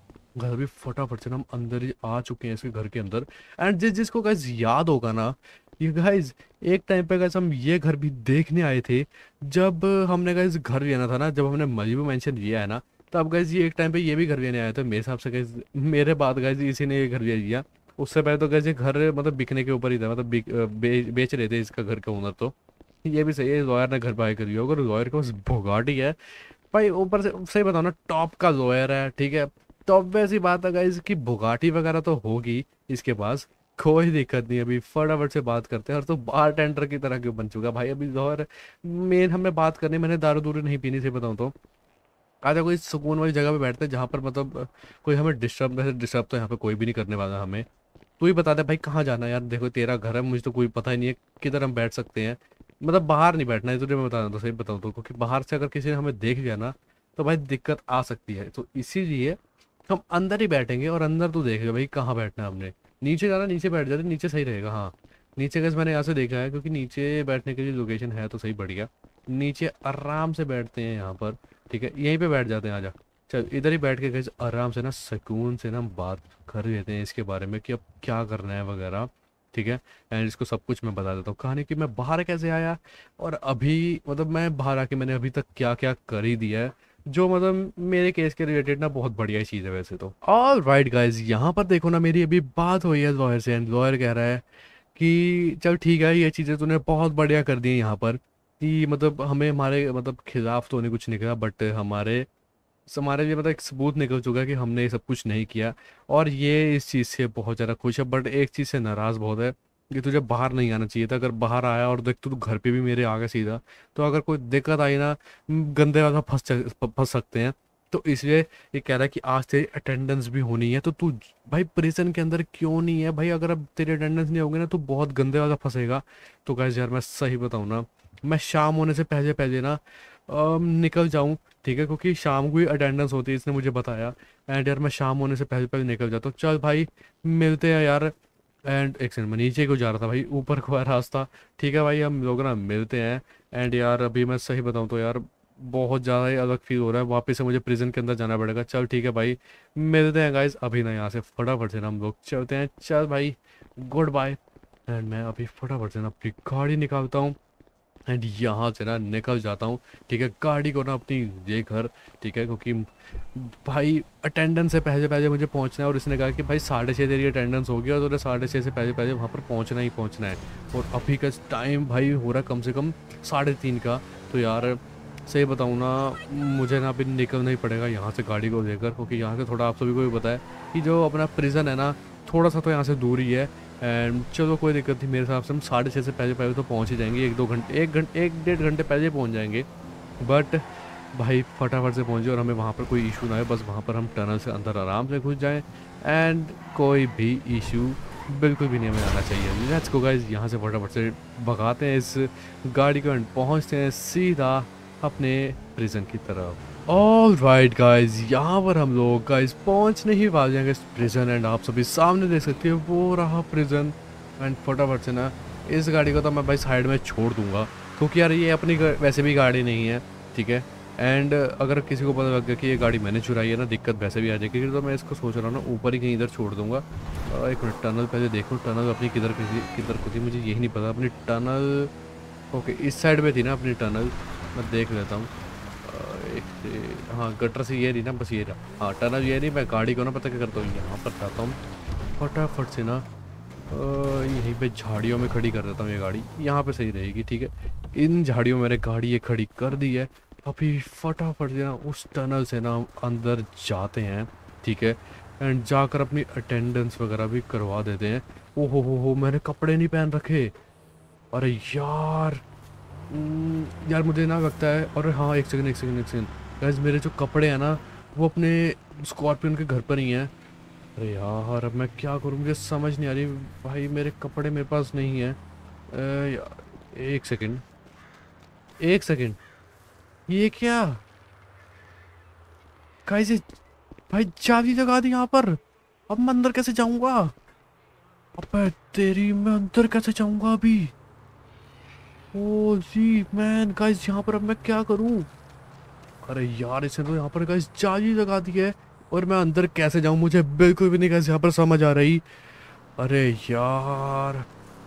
घर भी फटाफट से ना हम अंदर ही आ चुके हैं इसके घर के अंदर। एंड जिस जिसको गाइस याद होगा ना, ये गाइस एक टाइम पे गाइस हम ये घर भी देखने आए थे, जब हमने गाइस घर लेना था ना, जब हमने मलिबू मेंशन लिया है ना, तब गाइस ये एक टाइम पे ये भी घर लेने आए थे मेरे हिसाब से गाइस। मेरे बाद गाइस इसी ने ये घर ले लिया। उससे पहले तो गाइस ये घर मतलब बिकने के ऊपर ही था, मतलब बिक, बे, बेच रहे थे इसका घर का ओनर। तो ये भी सही है, लॉयर ने घर बाय कर लिया होगा, लॉयर के पास भोगाटी है भाई। ऊपर से सही बताओ ना, टॉप का लॉयर है, ठीक है, तो ऑब्वियस सी बात है गाइस कि बुगाटी वगैरह तो होगी इसके पास, कोई दिक्कत नहीं। अभी फटाफट से बात करते हैं। और तो बार टेंडर की तरह क्यों बन चुका भाई अभी लॉयर? मेन हमें बात करनी, मैंने दारू दूरू नहीं पीनी से बताऊँ तो। आजा कोई सुकून वाली जगह पे बैठते हैं जहाँ पर मतलब कोई हमें डिस्टर्ब, वैसे डिस्टर्ब तो यहाँ पे कोई भी नहीं करने वाला हमें। तू ही बता दे भाई कहाँ जाना है यार, देखो तेरा घर है, मुझे तो कोई पता ही नहीं है किधर हम बैठ सकते हैं। मतलब बाहर नहीं बैठना है तुझे, मैं बता रहा हूँ तो सही बताऊँ तो, क्योंकि बाहर से अगर किसी ने हमें देख लिया ना तो भाई दिक्कत आ सकती है। तो इसीलिए हम अंदर ही बैठेंगे, और अंदर तू देख ले भाई कहाँ बैठना है हमने। नीचे जाना, नीचे बैठ जाते, नीचे सही रहेगा। हाँ नीचे कैसे, मैंने यहाँ से देखा है, क्योंकि नीचे बैठने के लिए लोकेशन है तो सही बढ़िया। नीचे आराम से बैठते हैं यहाँ पर, ठीक है, यहीं पे बैठ जाते हैं। आजा चल इधर ही बैठ के गए आराम से ना सुकून से ना हम बात कर लेते हैं इसके बारे में कि अब क्या करना है वगैरह, ठीक है। एंड इसको सब कुछ मैं बता देता हूँ कहानी कि मैं बाहर कैसे आया, और अभी मतलब मैं बाहर आके मैंने अभी तक क्या क्या कर ही दिया है, जो मतलब मेरे केस के रिलेटेड ना बहुत बढ़िया चीज़ है वैसे तो। ऑल राइट गाइज, यहाँ पर देखो ना मेरी अभी बात हुई है लॉयर से, एंड लॉयर कह रहा है कि चल ठीक है ये चीज़ें तूने बहुत बढ़िया कर दी हैं यहाँ पर, कि मतलब हमें हमारे मतलब खिलाफ तो नहीं कुछ निकला, बट हमारे हमारे लिए मतलब एक सबूत निकल चुका है कि हमने ये सब कुछ नहीं किया। और ये इस चीज़ से बहुत ज़्यादा खुश है, बट एक चीज़ से नाराज़ बहुत है कि तुझे बाहर नहीं आना चाहिए था। अगर बाहर आया और देख तू घर पे भी मेरे आ गया सीधा, तो अगर कोई दिक्कत आई ना, गंदे वाला फंस फंस सकते हैं। तो इसलिए ये कह रहा है कि आज तेरी अटेंडेंस भी होनी है, तो तू भाई प्रिजन के अंदर क्यों नहीं है भाई? अगर अब तेरी अटेंडेंस नहीं होगी ना तो बहुत गंदे वाला फंसेगा। तो गाइस यार मैं सही बताऊँ ना, मैं शाम होने से पहले पहले ना अम, निकल जाऊँ, ठीक है, क्योंकि शाम को ही अटेंडेंस होती है इसने मुझे बताया। एंड यार मैं शाम होने से पहले पहले निकल जाता हूँ। चल भाई मिलते हैं यार। एंड एक सेकंड, मैं नीचे को जा रहा था भाई, ऊपर को है रास्ता, ठीक है भाई हम लोग ना मिलते हैं। एंड यार अभी मैं सही बताऊँ तो यार बहुत ज़्यादा ही अलग फील हो रहा है, वापस से मुझे प्रिजन के अंदर जाना पड़ेगा। चल ठीक है भाई मिलते हैं गाइज, अभी ना यहाँ से फटाफट से ना हम लोग चलते हैं। चल भाई गुड बाय। एंड मैं अभी फटाफट से ना अपनी गाड़ी निकालता हूँ एंड यहाँ से ना निकल जाता हूँ, ठीक है, गाड़ी को ना अपनी ये घर, ठीक है, क्योंकि भाई अटेंडेंस से पहले पहले मुझे पहुँचना है। और इसने कहा कि भाई साढ़े छः तेरी अटेंडेंस होगी और तुझे साढ़े छः से पहले पहले वहाँ पर पहुँचना ही पहुँचना है। और अभी का टाइम भाई हो रहा है कम से कम साढ़े तीन का। तो यार सही बताऊँ ना, मुझे ना अभी निकलना ही पड़ेगा यहाँ से गाड़ी को लेकर, क्योंकि यहाँ से थोड़ा आप सभी को भी पता है कि जो अपना प्रिजन है ना, थोड़ा सा तो यहाँ से दूर ही है। एंड चलो कोई दिक्कत नहीं, मेरे हिसाब से हम साढ़े छः से पहले पहले तो पहुँच ही जाएंगे, एक दो घंटे एक घंटे एक डेढ़ घंटे पहले पहुँच जाएंगे। बट भाई फटाफट से पहुँचे और हमें वहाँ पर कोई इशू ना हो, बस वहाँ पर हम टनल से अंदर आराम से घुस जाएँ एंड कोई भी इशू बिल्कुल भी नहीं हमें आना चाहिए। लेट्स गो गाइस, यहाँ से फटाफट से भगाते हैं इस गाड़ी को एंड पहुँचते हैं सीधा अपने प्रिजन की तरफ। ऑल राइट गाइज, यहाँ पर हम लोग गाइज पहुँचने ही वाले हैं इस प्रिजन एंड आप सभी सामने देख सकते हो वो रहा प्रिजन। एंड फटाफट से ना इस गाड़ी को तो मैं भाई साइड में छोड़ दूंगा, क्योंकि यार ये अपनी वैसे भी गाड़ी नहीं है, ठीक है। एंड अगर किसी को पता लग गया कि ये गाड़ी मैंने चुराई है ना, दिक्कत वैसे भी आ जाएगी, तो मैं इसको सोच रहा हूँ ना ऊपर ही कहीं इधर छोड़ दूंगा। एक मिनट, टनल पहले देखो, टनल अपनी किधर किधर को थी मुझे यही नहीं पता। अपनी टनल ओके इस साइड पे थी ना अपनी टनल, मैं देख लेता हूँ। एक हाँ गटर से ये नहीं ना, बस ये रहा, हाँ टनल ये नहीं। मैं गाड़ी को ना पता क्या करता हूँ, यहाँ पर जाता हूँ फटाफट से ना यहीं पे झाड़ियों में खड़ी कर देता हूँ। ये गाड़ी यहाँ पे सही रहेगी, ठीक है। इन झाड़ियों में मैंने गाड़ी ये खड़ी कर दी है। अभी फटाफट से ना उस टनल से ना हम अंदर जाते हैं, ठीक है। एंड जाकर अपनी अटेंडेंस वगैरह भी करवा देते हैं। ओ हो हो हो मैंने कपड़े नहीं पहन रखे, अरे यार यार मुझे ना लगता है। और हाँ एक सेकंड एक सेकंड एक सेकंड गाइस, मेरे जो कपड़े हैं ना वो अपने स्कॉर्पियन के घर पर ही हैं। अरे यार अब मैं क्या करूँ, मुझे समझ नहीं आ रही भाई, मेरे कपड़े मेरे पास नहीं है। एक सेकंड एक सेकंड ये क्या गाइस, ये भाई चाबी लगा दी यहाँ पर, अब मैं अंदर कैसे जाऊँगा? अबे तेरी, मैं अंदर कैसे जाऊँगा अभी? ओ जी मैन गाइस, यहाँ पर अब मैं क्या करूँ? अरे यार इसने तो यहाँ पर गाइस चाबी लगा दी है, और मैं अंदर कैसे जाऊँ मुझे बिल्कुल भी नहीं गाइस यहाँ पर समझ आ रही। अरे यार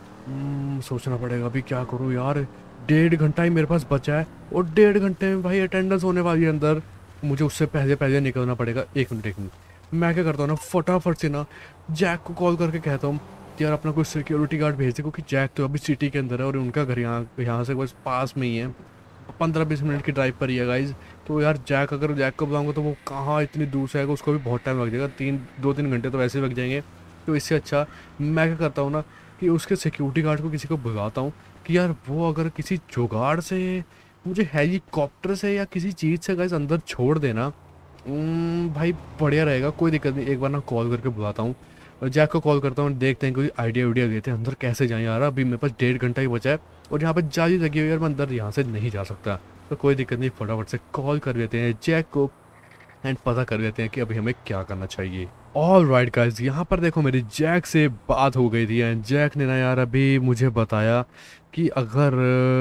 सोचना पड़ेगा अभी क्या करूँ यार। डेढ़ घंटा ही मेरे पास बचा है, और डेढ़ घंटे में भाई अटेंडेंस होने वाली है अंदर, मुझे उससे पहले पहले निकलना पड़ेगा। एक मिनट एक मिनट मैं क्या करता हूँ ना, फटाफट से ना जैक को कॉल करके कहता हूँ यार अपना कोई सिक्योरिटी गार्ड भेज दे, क्योंकि जैक तो अभी सिटी के अंदर है और उनका घर यहाँ यहाँ से बस पास में ही है, पंद्रह बीस मिनट की ड्राइव पर ही है गाइज। तो यार जैक, अगर जैक को बुलाऊंगा तो वो कहाँ इतनी दूर से आएगा, उसको भी बहुत टाइम लग जाएगा, तीन दो तीन घंटे तो वैसे ही लग जाएंगे। तो इससे अच्छा मैं क्या करता हूँ ना कि उसके सिक्योरिटी गार्ड को किसी को बुलाता हूँ कि यार वो अगर किसी जुगाड़ से मुझे हेलीकॉप्टर से या किसी चीज़ से गाइज अंदर छोड़ देना भाई बढ़िया रहेगा। कोई दिक्कत नहीं, एक बार ना कॉल करके बुलाता हूँ, जैक को कॉल करता हूँ, देखते हैं कोई आइडिया वाइडिया देते हैं अंदर कैसे जाएँ यार। अभी मेरे पास डेढ़ घंटा ही बचा है और यहाँ पर जाली लगी हुई है यार, मैं अंदर यहाँ से नहीं जा सकता। तो कोई दिक्कत नहीं, फटाफट से कॉल कर देते हैं जैक को एंड पता कर लेते हैं कि अभी हमें क्या करना चाहिए। ऑल राइट गाइज, यहाँ पर देखो मेरी जैक से बात हो गई थी एंड जैक ने ना यार अभी मुझे बताया कि अगर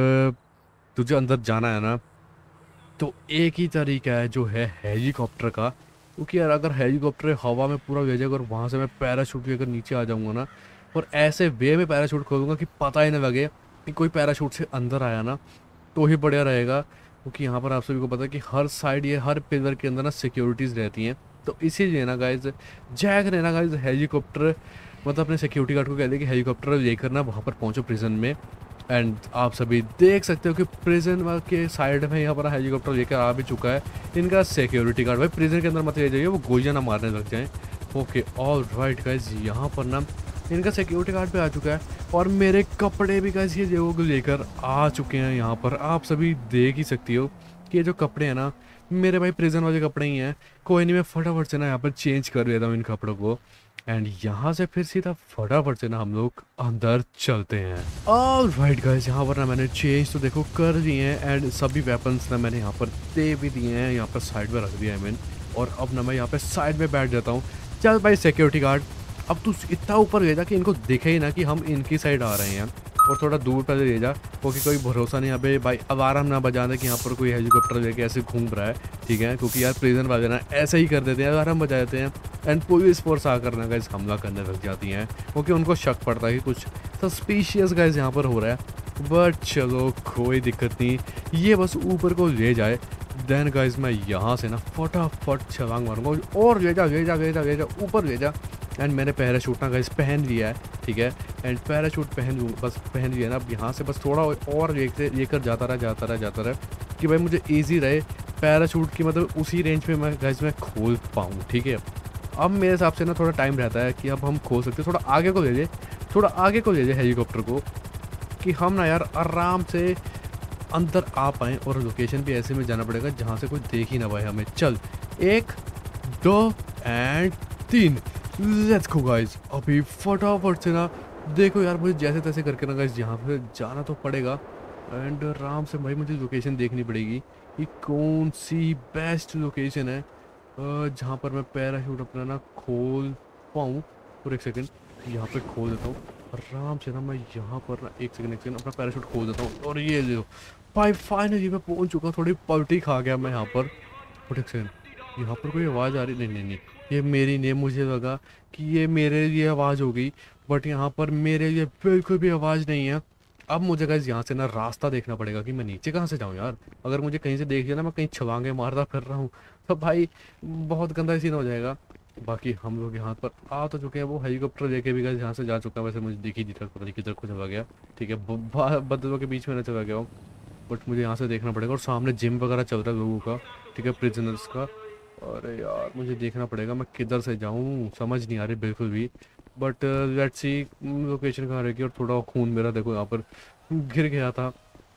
तुझे अंदर जाना है ना तो एक ही तरीका है जो है हेलीकॉप्टर का, क्योंकि यार अगर हेलीकॉप्टर हवा में पूरा ले जाएगा और वहाँ से मैं पैराशूट लेकर नीचे आ जाऊँगा ना, और ऐसे वे में पैराशूट खोलूँगा कि पता ही ना लगे कि कोई पैराशूट से अंदर आया ना, तो ही बढ़िया रहेगा। क्योंकि यहाँ पर आप सभी को पता है कि हर साइड ये हर पिलर के अंदर ना सिक्योरिटीज़ रहती हैं। तो इसीलिए ना गाइज जैक ने ना गाइज हेलीकॉप्टर मतलब अपने सिक्योरिटी गार्ड को कह दिया कि हेलीकॉप्टर लेकर ना वहाँ पर पहुँचो प्रिजन में। एंड आप सभी देख सकते हो कि प्रिजन के साइड में यहाँ पर हेलीकॉप्टर लेकर आ भी चुका है इनका सिक्योरिटी गार्ड। भाई प्रिजन के अंदर मत ले जाइए, वो गोलियाँ ना मारने लग जाएँ। ओके ऑल राइट गाइज, यहाँ पर ना इनका सिक्योरिटी गार्ड पे आ चुका है और मेरे कपड़े भी गाइस ये जो लेकर आ चुके हैं। यहाँ पर आप सभी देख ही सकती हो कि ये जो कपड़े हैं ना मेरे भाई प्रिजन वाले कपड़े ही हैं। कोई नहीं, मैं फटाफट से ना यहाँ पर चेंज कर देता हूँ इन कपड़ों को एंड यहाँ से फिर सीधा फटाफट से ना हम लोग अंदर चलते हैं। ऑल राइट गाइस, यहाँ पर ना मैंने चेंज तो देखो कर दिए हैं एंड सभी वेपन्स ना मैंने यहाँ पर दे भी दिए हैं, यहाँ पर साइड में रख दिया है मैंने। और अब ना मैं यहाँ पर साइड में बैठ जाता हूँ। चल भाई सिक्योरिटी गार्ड, अब तू इतना ऊपर ले जा कि इनको दिखे ही ना कि हम इनकी साइड आ रहे हैं, और थोड़ा दूर पर ले जा क्योंकि कोई भरोसा नहीं यहाँ पे भाई अलार्म ना बजा दे कि यहाँ पर कोई हेलीकॉप्टर लेके ऐसे घूम रहा है, ठीक है। क्योंकि यार प्रिजन वाले ना ऐसे ही कर देते हैं, अलार्म बजा देते हैं एंड पुलिस फोर्स आकर ना गाइस हमला करने लग जाती हैं क्योंकि उनको शक पड़ता है कि कुछ सस्पिशियस गाइस यहाँ पर हो रहा है। बट चलो कोई दिक्कत नहीं, ये बस ऊपर को ले जाए देन गाइस मैं यहाँ से ना फटाफट छलांग मारूंगा और ले जा ले जा ले जा ले जा ऊपर ले जा। एंड मैंने पैराशूट ना गाइस पहन लिया है, ठीक है। एंड पैराशूट पहन लूँ बस पहन लिया ना, अब यहाँ से बस थोड़ा और लेकर लेकर जाता रहा जाता रहा जाता रहा कि भाई मुझे ईजी रहे पैराशूट की, मतलब उसी रेंज पे मैं गाइस मैं खोल पाऊँ। ठीक है, अब मेरे हिसाब से ना थोड़ा टाइम रहता है कि अब हम खोल सकते हैं। थोड़ा आगे को ले जाए, थोड़ा आगे को ले जाए हेलीकॉप्टर को, कि हम ना यार आराम से अंदर आ पाएँ, और लोकेशन भी ऐसे में जाना पड़ेगा जहाँ से कोई देख ही ना पाए हमें। चल, एक दो एंड तीन, लेट्स गो गाइस। अभी फटाफट से ना देखो यार, मुझे जैसे तैसे करके ना गाइस यहाँ पे जाना तो पड़ेगा, एंड आराम से भाई मुझे लोकेशन देखनी पड़ेगी कि कौन सी बेस्ट लोकेशन है जहाँ पर मैं पैराशूट अपना ना खोल पाऊँ। और एक सेकंड यहाँ पे खोल देता हूँ आराम से ना, मैं यहाँ पर ना एक सेकंड एक सेकंड अपना पैराशूट खोल देता हूँ, और ये देखो भाई फाइनली मैं पहुँच चुका हूँ। थोड़ी पलटी खा गया मैं यहाँ पर। और एक सेकंड, यहाँ पर कोई आवाज़ आ रही? नहीं नहीं नहीं, ये मेरी नहीं, मुझे लगा कि ये मेरे लिए आवाज़ हो गई, बट यहाँ पर मेरे लिए बिल्कुल भी आवाज़ नहीं है। अब मुझे गाइस यहाँ से ना रास्ता देखना पड़ेगा कि मैं नीचे कहाँ से जाऊँ यार। अगर मुझे कहीं से देख लिया ना मैं कहीं छलांगे मारता फिर रहा हूँ, तो भाई बहुत गंदा सीन हो जाएगा। बाकी हम लोग यहाँ पर आ तो चुके हैं, वो हेलीकॉप्टर लेके भी गाइस यहाँ से जा चुका है। वैसे मुझे दिख ही नहीं, पता नहीं किधर को चला गया। ठीक है, बदलों के बीच में ना चला गया हूँ, बट मुझे यहाँ से देखना पड़ेगा। और सामने जिम वगैरह चल रहा है लोगों का, ठीक है, प्रिजनर्स का। अरे यार मुझे देखना पड़ेगा मैं किधर से जाऊँ, समझ नहीं आ रही बिल्कुल भी। बट लेट्स सी लोकेशन कहाँ रहेगी। और थोड़ा खून मेरा देखो यहाँ पर गिर गया था।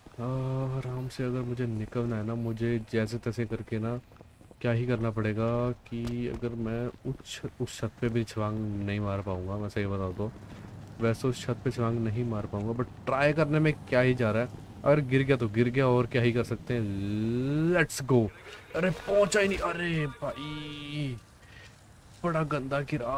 आराम से अगर मुझे निकलना है ना, मुझे जैसे तैसे करके ना क्या ही करना पड़ेगा कि अगर मैं उस उस छत पे भी छलांग नहीं मार पाऊँगा, मैं सही बताऊँ तो वैसे उस छत पे छलांग नहीं मार पाऊँगा, बट ट्राई करने में क्या ही जा रहा है। अगर गिर गया तो गिर गया, और क्या ही कर सकते हैं। Let's go. अरे पहुंचा ही नहीं, अरे भाई बड़ा गंदा गिरा।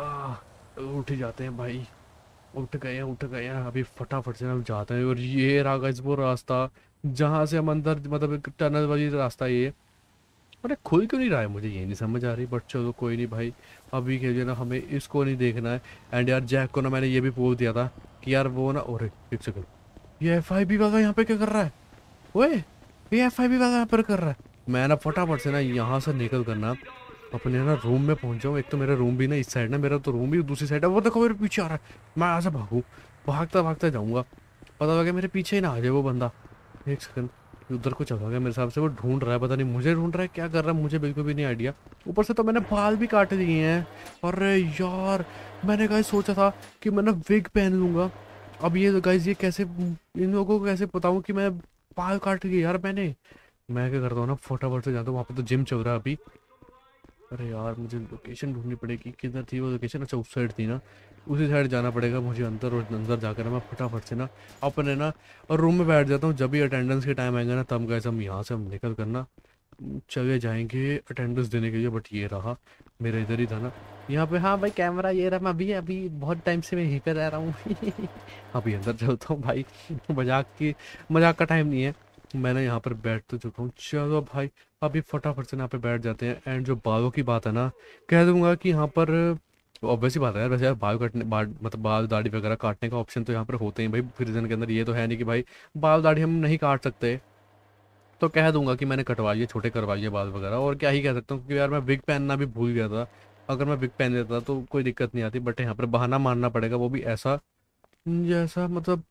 उठ जाते हैं भाई, उठ गए हैं उठ गए हैं अभी फटाफट से हम जाते हैं। और ये रहा गाइस वो रास्ता जहाँ से हम अंदर, मतलब एक टनल वाली रास्ता ये। अरे खुल क्यों नहीं रहा है, मुझे ये नहीं समझ आ रही, बट चलो कोई नहीं भाई। अभी के लिए ना हमें इसको नहीं देखना है। एंड यार जैक को ना मैंने ये भी बोल दिया था कि यार वो ना, और एक सेकंड, ये एफ आई बी वाला यहाँ पे क्या कर रहा है? ओए, ये एफ आई बी वाला यहाँ पर कर रहा है। मैं ना फटाफट से ना यहाँ से निकल करना अपने ना रूम में पहुंच जाऊँ। एक तो मेरा रूम भी ना इस साइड ना, मेरा तो रूम भी दूसरी साइड है। वो देखो मेरे पीछे आ रहा है, मैं यहाँ से भागूँ, भागता भागता जाऊँगा, पता लगे मेरे पीछे ही ना आ जाए वो बंदा। एक सेकंड, उधर को चला गया मेरे हिसाब से, वो ढूंढ रहा है, पता नहीं मुझे ढूंढ रहा है क्या कर रहा है, मुझे बिल्कुल भी नहीं आइडिया। ऊपर से तो मैंने बाल भी काट दिए हैं। अरे यार मैंने गाइस सोचा था कि मैं ना विग पहन लूंगा। अब ये गाइस ये कैसे, इन लोगों को कैसे बताऊं कि मैं बाल काट लिए यार मैंने। मैं क्या करता हूँ ना, फटाफट से जाता हूँ, वहाँ पे तो जिम चल रहा है अभी। अरे यार मुझे लोकेशन ढूंढनी पड़ेगी, किधर थी वो लोकेशन? अच्छा उस साइड थी ना, उसी साइड जाना पड़ेगा मुझे अंदर। और अंदर जाकर मैं फटाफट से ना अपने ना और रूम में बैठ जाता हूँ। जब भी अटेंडेंस के टाइम आएगा ना, तब गए हम यहाँ से हम निकल करना चले जाएंगे अटेंडेंस देने के लिए। बट ये रहा मेरा इधर ही था ना यहाँ पे। हाँ भाई कैमरा ये रहा, मैं अभी अभी बहुत टाइम से मैं यहीं पे रह रहा हूँ अभी अंदर चलता हूँ भाई, मजाक की मजाक का टाइम नहीं है। मैंने यहाँ पर बैठ तो चुका हूँ। चलो भाई अभी फटाफट से यहाँ पे बैठ जाते हैं। एंड जो बालों की बात है ना, कह दूंगा कि यहाँ पर ऑब्वियस ही बात है यार, वैसे यार बाल काटने बाल मतलब बाल दाढ़ी वगैरह काटने का ऑप्शन तो यहाँ पर होते हैं भाई प्रिजन के अंदर। ये तो है नहीं कि भाई बाल दाढ़ी हम नहीं काट सकते, तो कह दूंगा कि मैंने कटवाइए, छोटे करवाइए बाल वगैरह। और क्या ही कह सकता हूँ, क्योंकि यार मैं विग पहनना भी भूल गया था। अगर मैं विग पहन लेता तो कोई दिक्कत नहीं आती, बट यहाँ पर बहाना मारना पड़ेगा, वो भी ऐसा जैसा मतलब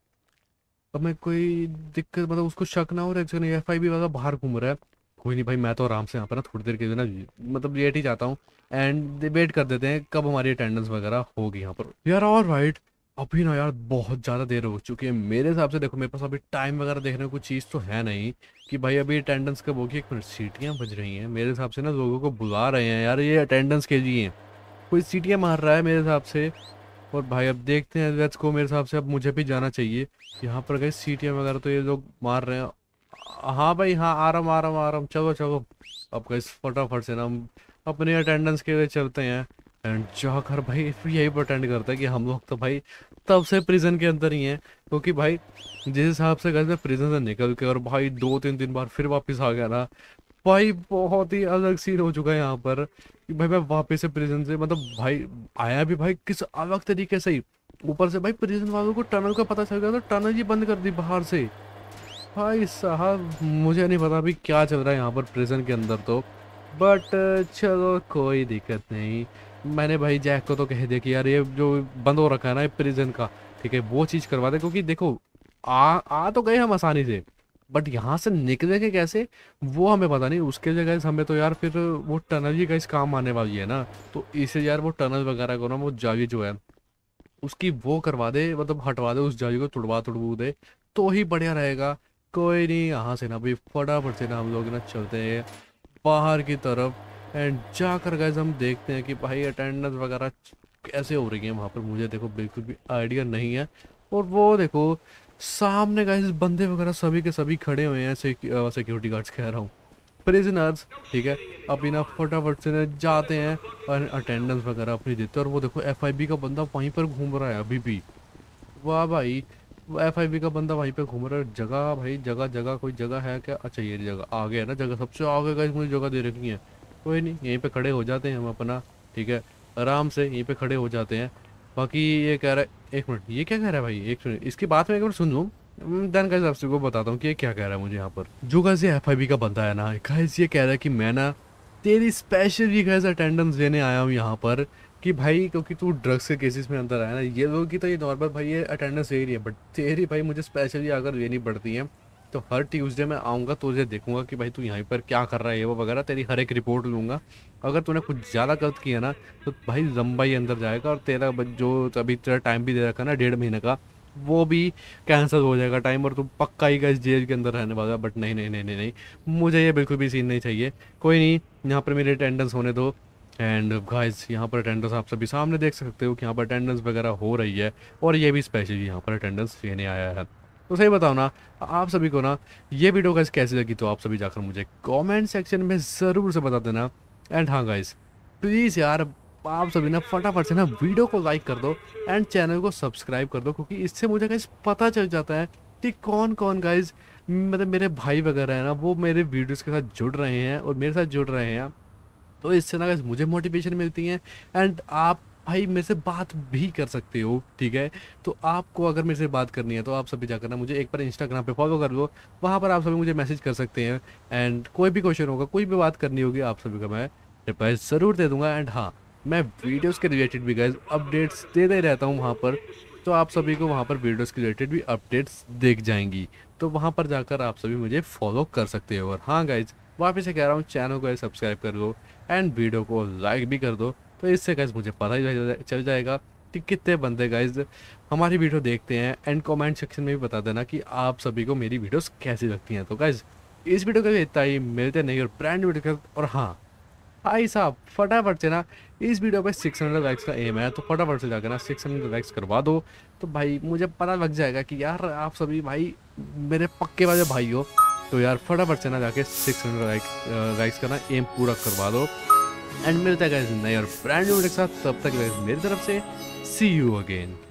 हमें कोई दिक्कत, मतलब उसको शक ना हो। एक्चुअली एफ आई बी वाला बाहर घूम रहा है। कोई नहीं भाई, मैं तो आराम से यहाँ पर ना थोड़ी देर के लिए ना मतलब लेट ही जाता हूँ, एंड वेट कर देते हैं कब हमारी अटेंडेंस वगैरह होगी यहाँ पर यार। और राइट अभी ना यार बहुत ज़्यादा देर हो चुकी है मेरे हिसाब से। देखो मेरे पास अभी टाइम वगैरह देखने को चीज़ तो है नहीं कि भाई अभी अटेंडेंस कब होगी। एक मिनट, सीटियाँ बज रही हैं मेरे हिसाब से ना, लोगों को बुला रहे हैं यार, ये अटेंडेंस के लिए कोई सीटियाँ मार रहा है मेरे हिसाब से। और भाई अब देखते हैं, लेट्स गो। मेरे हिसाब से अब मुझे भी जाना चाहिए। यहाँ पर गए सीटियाँ वगैरह तो ये लोग मार रहे हैं। हाँ भाई हाँ, आराम आराम आराम, चलो चलो। अब गए फटाफट से ना हम अपने अटेंडेंस के लिए चलते हैं। एंड जाकर भाई फिर यही प्रटेंड करता है कि हम लोग तो भाई तब से प्रिजन के अंदर ही हैं। क्योंकि भाई जिस हिसाब से गए मैं प्रिजन से निकल के और भाई दो तीन दिन बाद फिर वापस आ गया ना, भाई बहुत ही अलग सीन हो चुका है यहाँ पर कि भाई मैं वापस से प्रिजन से, मतलब भाई आया भी भाई किस अलग तरीके से ही। ऊपर से भाई प्रिजन वालों को टनल का पता चल गया तो टनल ही बंद कर दी बाहर से। भाई साहब मुझे नहीं पता अभी क्या चल रहा है यहाँ पर प्रिजन के अंदर तो, बट चलो कोई दिक्कत नहीं। मैंने भाई जैक को तो कह दिया कि यार ये जो बंद हो रखा है ना प्रिजन का, ठीक है वो चीज़ करवा दे। क्योंकि देखो आ आ तो गए हम आसानी से, बट यहाँ से निकलेंगे कैसे वो हमें पता नहीं। उसके लिए गाइस हमें तो यार फिर वो टनल ही गाइस काम आने वाली है ना, तो इसे यार वो टनल वगैरह को ना वो जाली जो है उसकी वो करवा दे, मतलब हटवा दे, उस जाली को तुड़वा तुड़वू दे तो ही बढ़िया रहेगा। कोई नहीं, यहाँ से ना भाई फटाफट से ना हम लोग ना चलते हैं बाहर की तरफ एंड जाकर गाइस हम देखते हैं कि भाई अटेंडेंस वगैरह कैसे हो रही है वहाँ पर। मुझे देखो बिल्कुल भी आइडिया नहीं है। और वो देखो सामने गाइस बंदे वगैरह सभी के सभी खड़े हुए हैं, सिक्योरिटी गार्ड्स कह रहा हूँ, प्रिजनर्स, ठीक है। अभी ना फटाफट से ना जाते हैं और अटेंडेंस वगैरह अपनी देते हैं। और वो देखो एफ आई बी का बंदा वहीं पर घूम रहा है अभी भी। वाह भाई, एफ आई बी का बंदा वहीं पे घूम रहा है। जगह भाई जगह जगह कोई जगह है क्या? अच्छा ये जगह आगे है ना, जगह सबसे आगे गाइस मुझे जगह दे रखी है। कोई नहीं, यहीं पे खड़े हो जाते हैं हम अपना, ठीक है, आराम से यहीं पे खड़े हो जाते हैं। बाकी ये कह रहा है, एक मिनट, ये क्या कह रहा है भाई, एक मिनट इसकी बात में एक बार सुन लूँ, देन गाइस आपसे को बताता हूँ कि ये क्या कह रहा है मुझे यहाँ पर। जो गाइस ये एफ आई बी का बंदा है ना गाइस, ये कह रहा है कि मैं ना तेरी स्पेशली गाइस अटेंडेंस लेने आया हूँ यहाँ पर, कि भाई क्योंकि तू ड्रग्स के केसेस में अंदर आया ना, ये लोगों की तो ये नॉर्मल भाई ये अटेंडेंस ले रही है, बट तेरी भाई मुझे स्पेशली अगर लेनी पड़ती है तो हर ट्यूसडे मैं आऊँगा, तुझे देखूंगा कि भाई तू यहाँ पर क्या कर रहा है वो वगैरह, तेरी हर एक रिपोर्ट लूँगा। अगर तूने कुछ ज़्यादा गलत किया ना तो भाई लंबा ही अंदर जाएगा, और तेरा ब- जो अभी तेरा टाइम भी दे रखा ना डेढ़ महीने का, वो भी कैंसिल हो जाएगा टाइम, और तू पक्का ही इस जेल के अंदर रहने वाला। बट नहीं नहीं नहीं नहीं नहीं, मुझे ये बिल्कुल भी सीन नहीं चाहिए। कोई नहीं, यहाँ पर मेरी अटेंडेंस होने दो। एंड गाइस यहाँ पर अटेंडेंस आप सभी सामने देख सकते हो कि यहाँ पर अटेंडेंस वगैरह हो रही है, और ये भी स्पेशली यहाँ पर अटेंडेंस लेने आया है। तो सही बताओ ना आप सभी को ना ये वीडियो गाइस कैसी लगी, तो आप सभी जाकर मुझे कमेंट सेक्शन में ज़रूर से बता देना। एंड हाँ गाइस प्लीज़ यार आप सभी ना फटाफट से ना वीडियो को लाइक कर दो एंड चैनल को सब्सक्राइब कर दो, क्योंकि इससे मुझे गाइस पता चल जाता है कि कौन कौन गाइस मतलब मेरे भाई वगैरह है ना वो मेरे वीडियोस के साथ जुड़ रहे हैं और मेरे साथ जुड़ रहे हैं। तो इससे ना गाइस मुझे मोटिवेशन मिलती है एंड आप भाई मेरे से बात भी कर सकते हो, ठीक है। तो आपको अगर मेरे से बात करनी है तो आप सभी जाकर ना मुझे एक बार इंस्टाग्राम पे फॉलो कर लो, वहाँ पर आप सभी मुझे मैसेज कर सकते हैं। एंड कोई भी क्वेश्चन होगा, कोई भी बात करनी होगी, आप सभी का मैं रिप्लाई ज़रूर दे दूंगा। एंड हाँ, मैं वीडियोज़ के रिलेटेड भी गाइस अपडेट्स देते ही रहता हूँ वहाँ पर, तो आप सभी को वहाँ पर वीडियोज़ के रिलेटेड भी अपडेट्स दिख जाएंगी, तो वहाँ पर जाकर आप सभी मुझे फॉलो कर सकते हो। और हाँ गाइज वापस से कह रहा हूँ, चैनल को सब्सक्राइब कर लो एंड वीडियो को लाइक भी कर दो, तो इससे गाइज मुझे पता ही चल जाएगा कि कितने बंदे गाइज हमारी वीडियो देखते हैं। एंड कमेंट सेक्शन में भी बता देना कि आप सभी को मेरी वीडियोस कैसी लगती हैं। तो गाइज इस वीडियो का इतना ही, मिलते नहीं और ब्रांड वीडियो का। और हाँ भाई साहब फटाफट से ना इस वीडियो पे सिक्स हंड्रेड लाइक्स का एम है, तो फटाफट से जाकर ना सिक्स हंड्रेड लाइक्स करवा दो, तो भाई मुझे पता लग जाएगा कि यार आप सभी भाई मेरे पक्के वाले भाई हो। तो यार फटाफट से ना जाके सिक्स हंड्रेड लाइक लाइक्स का ना एम पूरा करवा दो। एंड मिलता है गाइस नए और ब्रांड न्यू वीडियो के साथ, तब तक गाइस मेरी तरफ से सी यू अगेन।